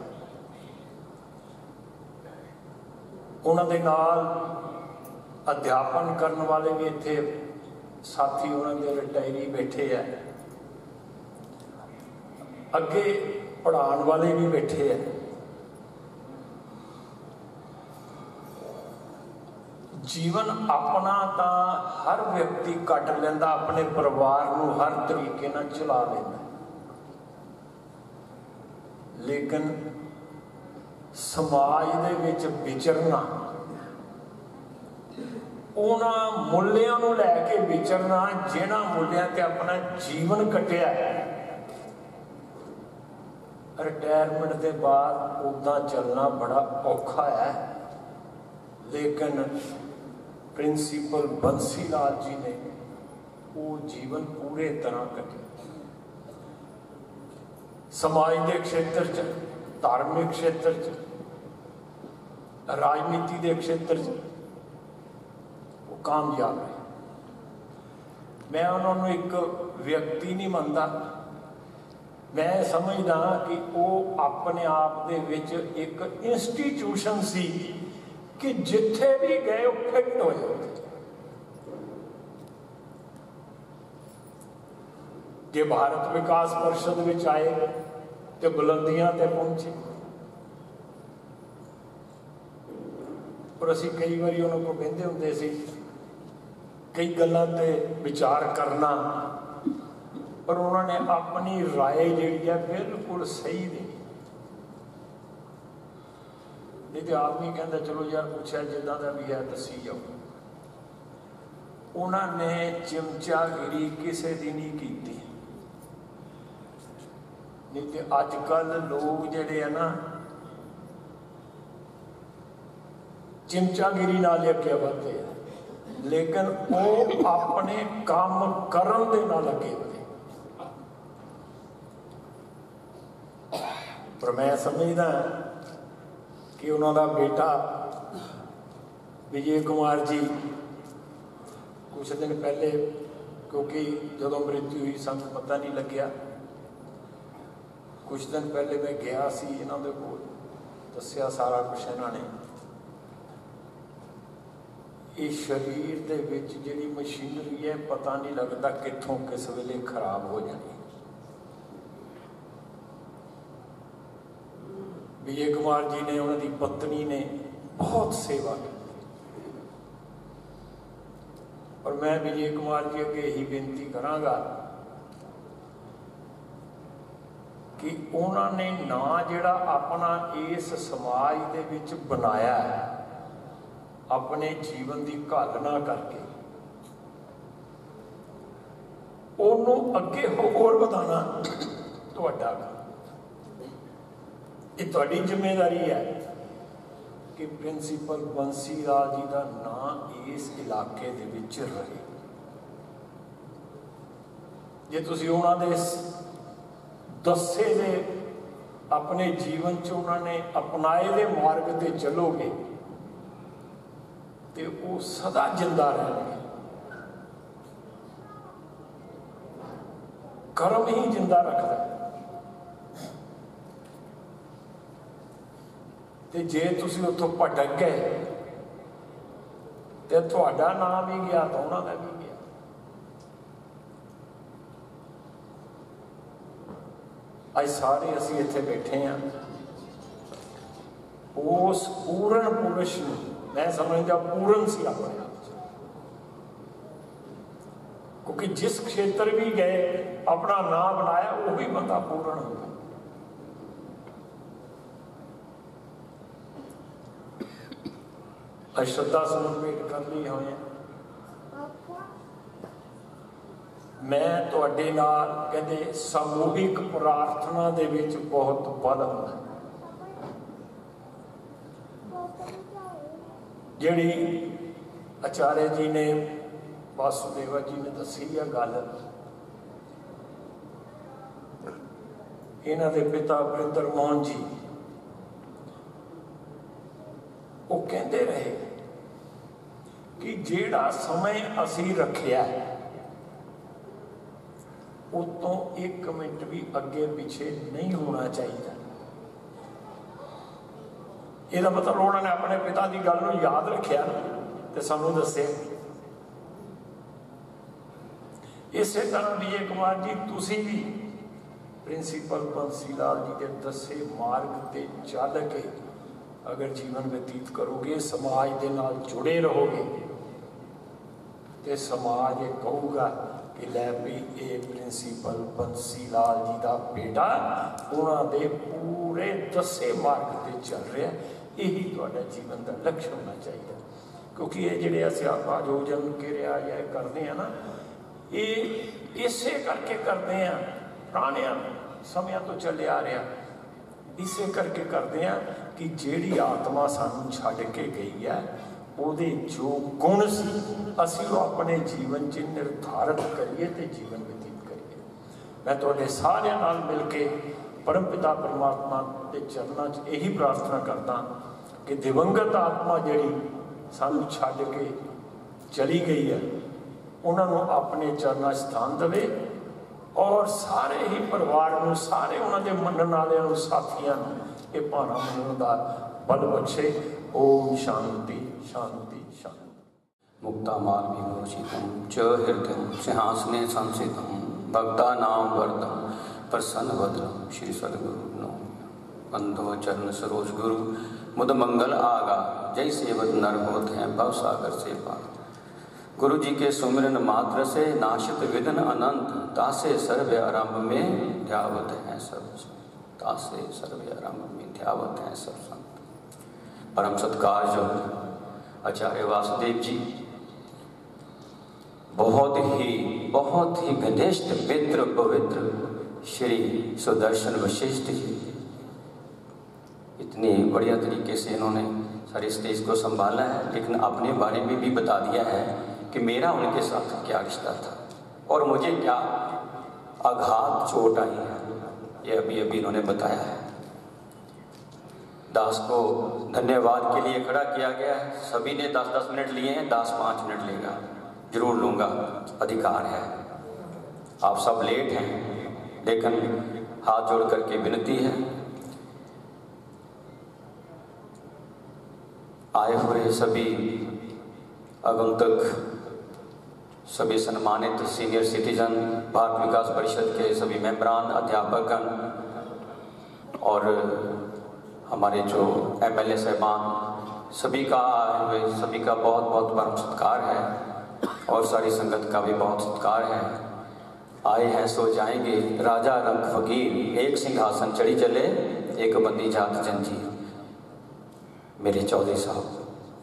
उन्होंने नाल अध्यापन करने वाले भी इतने साथी उन्होंने रिटायरी बैठे है, अगे पढ़ाने वाले भी बैठे हैं। जीवन अपना तो हर व्यक्ति कट लेंदा, अपने परिवार को हर तरीके नाल चला लेंदा, लेकिन समाज दे विच विचरना, उन्हां मुल्लियां नूं लैके विचरना जिन्हां मुल्लियां ते अपना जीवन कटिया है। रिटायरमेंट के बाद उदा चलना बड़ा औखा है, लेकिन प्रिंसीपल बंसी लाल जी ने वो जीवन पूरे तरह कटे। समाज के क्षेत्र च, धार्मिक क्षेत्र च, राजनीति के क्षेत्र च वो कामयाब है। मैं उन्होंने एक व्यक्ति नहीं मानता, मैं समझदा कि वो अपने आप दे विच एक इंस्टीट्यूशन सी कि जिथे भी गए वो फिट होए। जे भारत विकास परिषद विच आए तो बुलंदियां ते पहुंचे, और असी कई बार उन्होंने कहते होंगे सी कई गल्लां ते विचार करना, पर उन्होंने अपनी राय जी है बिल्कुल सही दी। नहीं तो आदमी कहता चलो यार पूछा जिदा का भी है दसी जाओ। उन्होंने चिमचागिरी किसी की नहीं की। नहीं तो अजकल लोग जड़े है ना चिमचागिरी नाल अगे बढ़ते हैं, लेकिन वो अपने काम करन दे नाल अगे बढ़े। पर मैं समझदा कि उन्होंने बेटा विजय कुमार जी कुछ दिन पहले, क्योंकि जो मृत्यु हुई सानू पता नहीं लग्या, कुछ दिन पहले मैं गया सी इन्हों दे कोल, दस्या सारा कुछ इन्होंने इस शरीर दे विच जिहड़ी मशीनरी है पता नहीं लगता कित्थों किस वेले खराब हो जानी। विजय कुमार जी ने, उन्होंने पत्नी ने बहुत सेवा की, और मैं विजय कुमार जी अगे यही बेनती करांगा कि उन्होंने ना जिहड़ा अपना इस समाज दे विच बनाया है अपने जीवन की घालना करके, उन्होंने अगे होर वधाना तुहाडा ये तुहाडी जिम्मेदारी है कि प्रिंसीपल बंसी लाल जी का नाम इस इलाके दे विच रहे। जे तुसीं उन्हां दे दसे दे अपने जीवन च उन्होंने अपनाए दे मार्ग ते चलोगे तो वो सदा जिंदा रहेंगे। कर्म ही जिंदा रखता है। ते जे तुसीं उत्थों भटक गए तो तुहाडा नाम भी गया तो उन्हों का भी गया। अज सारे असीं इत्थे बैठे हैं उस पूर्ण पुरुष नूं, मैं समझदा पूर्ण सी अपने आप, क्योंकि जिस क्षेत्र भी गए अपना नाम बनाया वो भी बंदा पूर्ण होगा। श्रद्धा सुमन भेंट कर ली हुए, मैं तुहाडे नाल कहते सामूहिक प्रार्थना दे विच बहुत बल हुंदा। जिहड़ी आचार्य जी ने वासुदेवा जी ने दसी है गल, इन्हां दे पिता वरिंदर मोहन जी वो कहते रहे कि जिहड़ा समय असी रखिया है उतों एक मिनट भी अगे पिछे नहीं होना चाहिए। इसका मतलब उन्होंने अपने पिता की गल को याद रखिया तो सानू दसे। इस तरह विजय कुमार जी तुसी भी प्रिंसीपल बंसी लाल जी के दसे मार्ग ते चल के अगर जीवन व्यतीत करोगे, समाज के नाल जुड़े रहोगे, तो समाज ये कहूगा कि लै भी ये प्रिंसीपल बंसी लाल जी का बेटा उन्होंने पूरे दसे मार्ग पर चल रहा। यही तुहाडा जीवन का लक्ष्य होना चाहिए, क्योंकि ये जिहड़े असीं आयोजन किरिया या करते हैं ना, ये इसे करके करते हैं, पुराने समय तो चले आ रहा, इसे करके करते हैं कि जिहड़ी आत्मा सानू छड्ड के गई है ਉਹਦੇ जो गुण सी असीं वो अपने जीवन च निर्धारित करिए तो जीवन व्यतीत करिए। मैं तुहाडे सारिਆਂ नाल मिल के परम पिता परमात्मा के चरणों च यही प्रार्थना करदा कि दिवंगत आत्मा जिहड़ी सानू छड्ड के चली गई है उन्होंने अपने चरणों स्थान देवे और सारे ही परिवार में सारे उन्होंने मनण वालियां नूं साथियां नूं ये भाना मनण दा बल बख्शे। ओम शांति शांति शांति। मुक्तामाल विमोचितं च हृदयं सिंहासने संस्थितं भक्तानां वरदं प्रसन्नवदनं श्री सद्गुरु नौमि। बंधो चरण सरोज गुरु मुद मंगल आगा, जय सेवक नर होत हैं भव सागर से पार। गुरु जी के सुमिरन मात्र से नाशित विघ्न अनंत, तासे सर्व आरंभ में ध्यावत हैं सब संत। तासे सर्व आरंभ में ध्यावत हैं सब संत। परम सत्कार जो आचार्य वासुदेव जी बहुत ही बहुत ही घनिष्ठ मित्र पवित्र श्री सुदर्शन वशिष्ठ जी, इतनी बढ़िया तरीके से इन्होंने सारे स्टेज को संभाला है, लेकिन अपने बारे में भी बता दिया है कि मेरा उनके साथ क्या रिश्ता था और मुझे क्या आघात चोट आई है, ये अभी अभी इन्होंने बताया है। दास को धन्यवाद के लिए खड़ा किया गया है। सभी ने दस दस मिनट लिए हैं, दास पाँच मिनट लेगा, जरूर लूँगा, अधिकार है। आप सब लेट हैं, लेकिन हाथ जोड़ करके विनती है, आए हुए सभी आगंतुक, सभी सम्मानित सीनियर सिटीजन, भारत विकास परिषद के सभी मेंबरान, अध्यापकगण और हमारे जो एम एल ए साहबान, सभी का आए हुए सभी का बहुत बहुत परम सत्कार है और सारी संगत का भी बहुत सत्कार है। आए हैं सो जाएंगे, राजा रंग फकीर, एक सिंहासन चढ़ी चले, एक बंदी जात जंजीर। मेरे चौधरी साहब,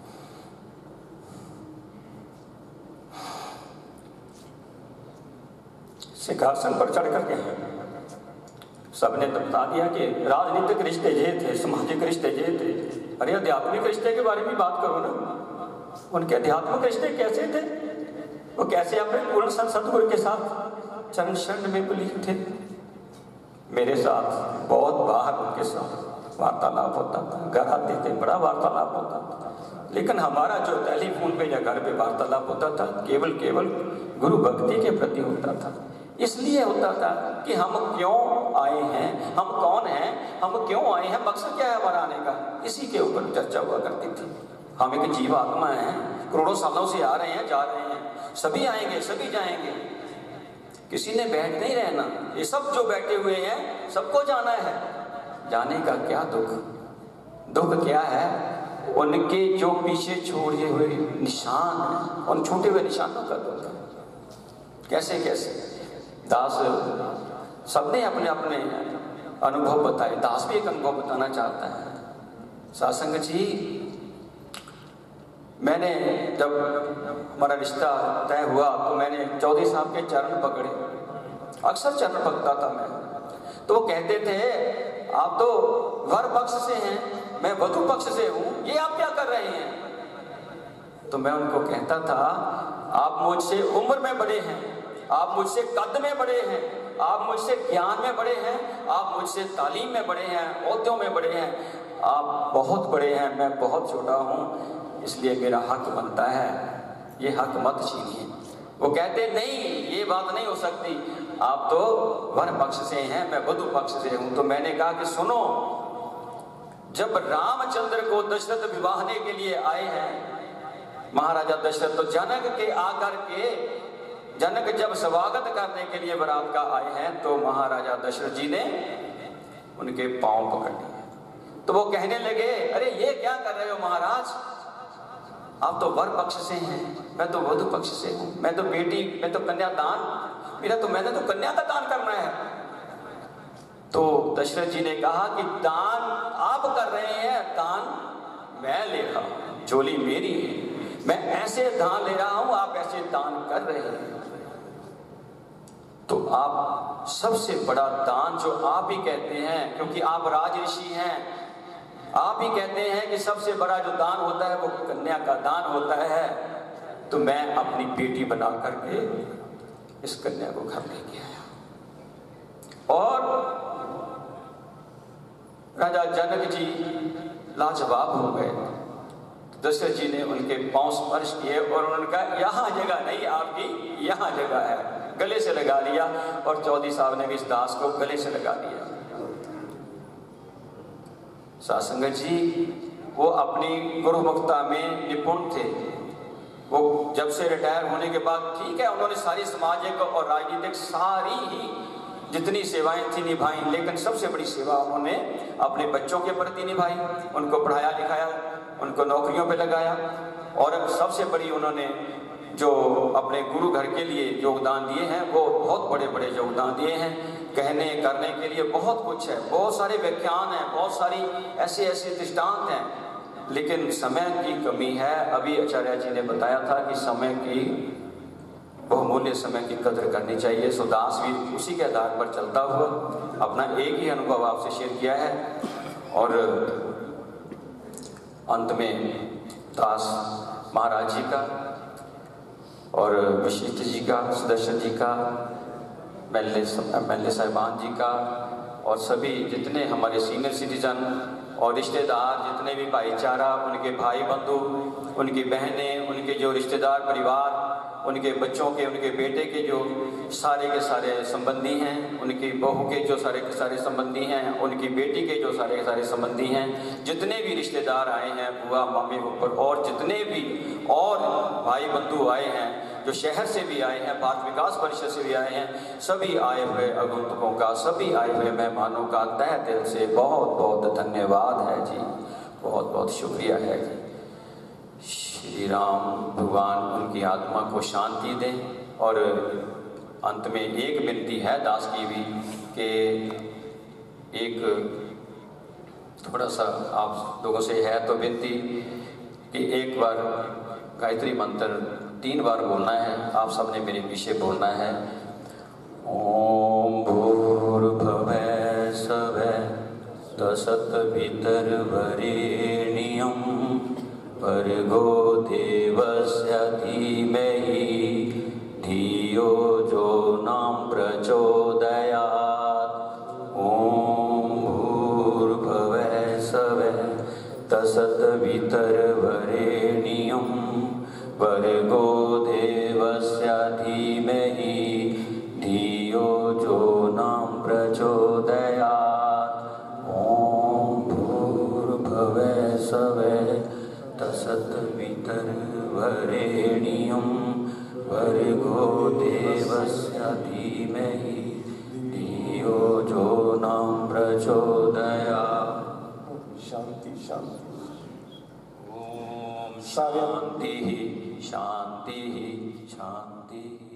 सिंहासन पर चढ़ करके सबने तो बता दिया कि राजनीतिक रिश्ते ये थे, सामाजिक रिश्ते ये थे। अरे आध्यात्मिक रिश्ते के बारे में बात करो ना, उनके आध्यात्मिक रिश्ते कैसे थे, वो कैसे अपने पूर्ण संत सतगुरु के साथ चरण शरण में विलीन थे। मेरे साथ बहुत बाहर उनके साथ वार्तालाप होता था, घर आते थे, बड़ा वार्तालाप होता था, लेकिन हमारा जो टेलीफोन पे या घर पे वार्तालाप होता था केवल केवल गुरु भक्ति के प्रति होता था। इसलिए होता था कि हम क्यों आए हैं, हम कौन हैं, हम क्यों आए हैं, मकसद क्या है हमारा आने का, इसी के ऊपर चर्चा हुआ करती थी। हम एक जीव आत्मा हैं, करोड़ों सालों से आ रहे हैं, जा रहे हैं, सभी आएंगे सभी जाएंगे, किसी ने बैठ नहीं रहना। ये सब जो बैठे हुए हैं सबको जाना है। जाने का क्या दुख, दुख क्या है, उनके जो पीछे छोड़े हुए निशान हैं, उन छूटे हुए निशानों का दुख है। कैसे कैसे दास सबने अपने अपने अनुभव बताए, दास भी एक अनुभव बताना चाहता है। सासंग जी, मैंने जब हमारा रिश्ता तय हुआ तो मैंने चौधरी साहब के चरण पकड़े, अक्सर चरण पकड़ता था मैं, तो वो कहते थे आप तो वर पक्ष से हैं, मैं वधु पक्ष से हूँ, ये आप क्या कर रहे हैं। तो मैं उनको कहता था आप मुझसे उम्र में बड़े हैं, आप मुझसे कद में बड़े हैं, आप मुझसे ज्ञान में बड़े हैं, आप मुझसे तालीम में बड़े हैं, ओहदों में बड़े हैं, आप बहुत बड़े हैं, मैं बहुत छोटा हूँ, इसलिए मेरा हक बनता है, ये हक मत छीनिए। वो कहते नहीं, ये बात नहीं हो सकती, आप तो वर पक्ष से हैं, मैं वधु पक्ष से हूँ। तो मैंने कहा कि सुनो, जब रामचंद्र को दशरथ विवाहने के लिए आए हैं महाराजा दशरथ, तो जनक के आकर के जनक जब स्वागत करने के लिए बारात का आए हैं तो महाराजा दशरथ जी ने उनके पांव पकड़ लिए। तो वो कहने लगे, अरे ये क्या कर रहे हो महाराज, आप तो वर पक्ष से हैं, मैं तो वधु पक्ष से हूं, मैं तो बेटी, मैं तो कन्यादान, मेरा तो मैंने तो कन्या का दान करना है। तो दशरथ जी ने कहा कि दान आप कर रहे हैं, दान मैं ले रहा हूं, झोली मेरी है, मैं ऐसे दान ले रहा हूं, आप ऐसे दान कर रहे हैं। तो आप सबसे बड़ा दान जो आप ही कहते हैं, क्योंकि आप राजऋषि हैं, आप ही कहते हैं कि सबसे बड़ा जो दान होता है वो कन्या का दान होता है, तो मैं अपनी बेटी बना करके इस कन्या को घर लेके आया। और राजा जनक जी लाजवाब हो गए। दशरथ जी ने उनके पांव स्पर्श किए और उन्होंने कहा, यहाँ जगह नहीं आपकी, यहाँ जगह है। गले से लगा लिया और चौधरी साहब ने भी इस दास को गले से लगा लिया। सासंगत जी वो अपनी गुरुमुखता में निपुण थे। वो जब से रिटायर होने के बाद, ठीक है, उन्होंने सारी सामाजिक और राजनीतिक सारी ही जितनी सेवाएं थी निभाई, लेकिन सबसे बड़ी सेवा उन्होंने अपने बच्चों के प्रति निभाई, उनको पढ़ाया लिखाया, उनको नौकरियों पे लगाया, और सबसे बड़ी उन्होंने जो अपने गुरु घर के लिए योगदान दिए हैं वो बहुत बड़े बड़े योगदान दिए हैं। कहने करने के लिए बहुत कुछ है, बहुत सारे व्याख्यान हैं, बहुत सारी ऐसे ऐसे दृष्टांत हैं, लेकिन समय की कमी है। अभी आचार्य जी ने बताया था कि समय की बहुमूल्य समय की कदर करनी चाहिए। सो दास भी उसी के आधार पर चलता हुआ अपना एक ही अनुभव आपसे शेयर किया है। और अंत में दास महाराज जी का और विशिष्ट जी का, सुदर्शन जी का, एमएलए एमएलए साहिबान जी का, और सभी जितने हमारे सीनियर सिटीजन और रिश्तेदार, जितने भी भाईचारा, उनके भाई बंधु, उनकी बहनें, उनके जो रिश्तेदार परिवार, उनके बच्चों के, उनके बेटे के जो सारे के सारे संबंधी हैं, उनकी बहू के जो सारे के सारे संबंधी हैं, उनकी बेटी के जो सारे के सारे संबंधी हैं, जितने भी रिश्तेदार आए हैं, बुआ मामी ऊपर, और जितने भी और भाई बंधु आए हैं, जो शहर से भी आए हैं, भारत विकास परिषद से भी आए हैं, सभी आए हुए आगंतुकों का, सभी आए हुए मेहमानों का तहे दिल से बहुत बहुत धन्यवाद है जी, बहुत बहुत शुक्रिया है जी। श्री राम भगवान उनकी आत्मा को शांति दें। और अंत में एक विनती है दास की भी कि एक थोड़ा सा आप लोगों से है तो विनती कि एक बार गायत्री मंत्र तीन बार बोलना है, आप सबने मेरे पीछे बोलना है। ओम भूर्भुवः स्वः तत्सवितुर्वरेण्यं भर्गो देवस्य धीमहि धियो यो नः प्रचोदयात्। ओम भूर्भुवः स्वः तत्सवितुर्वरेण्यं भर्गो देवस्य धीमहि धियो यो नः प्रचोदयात्। ओम भूर्भुवः स्वः तत्सवितुर्वरेण्यं भर्गो देवस्य धीमहि धियो यो नः प्रचोदयात्। शांति शांति। ओम शांति शांति शांति।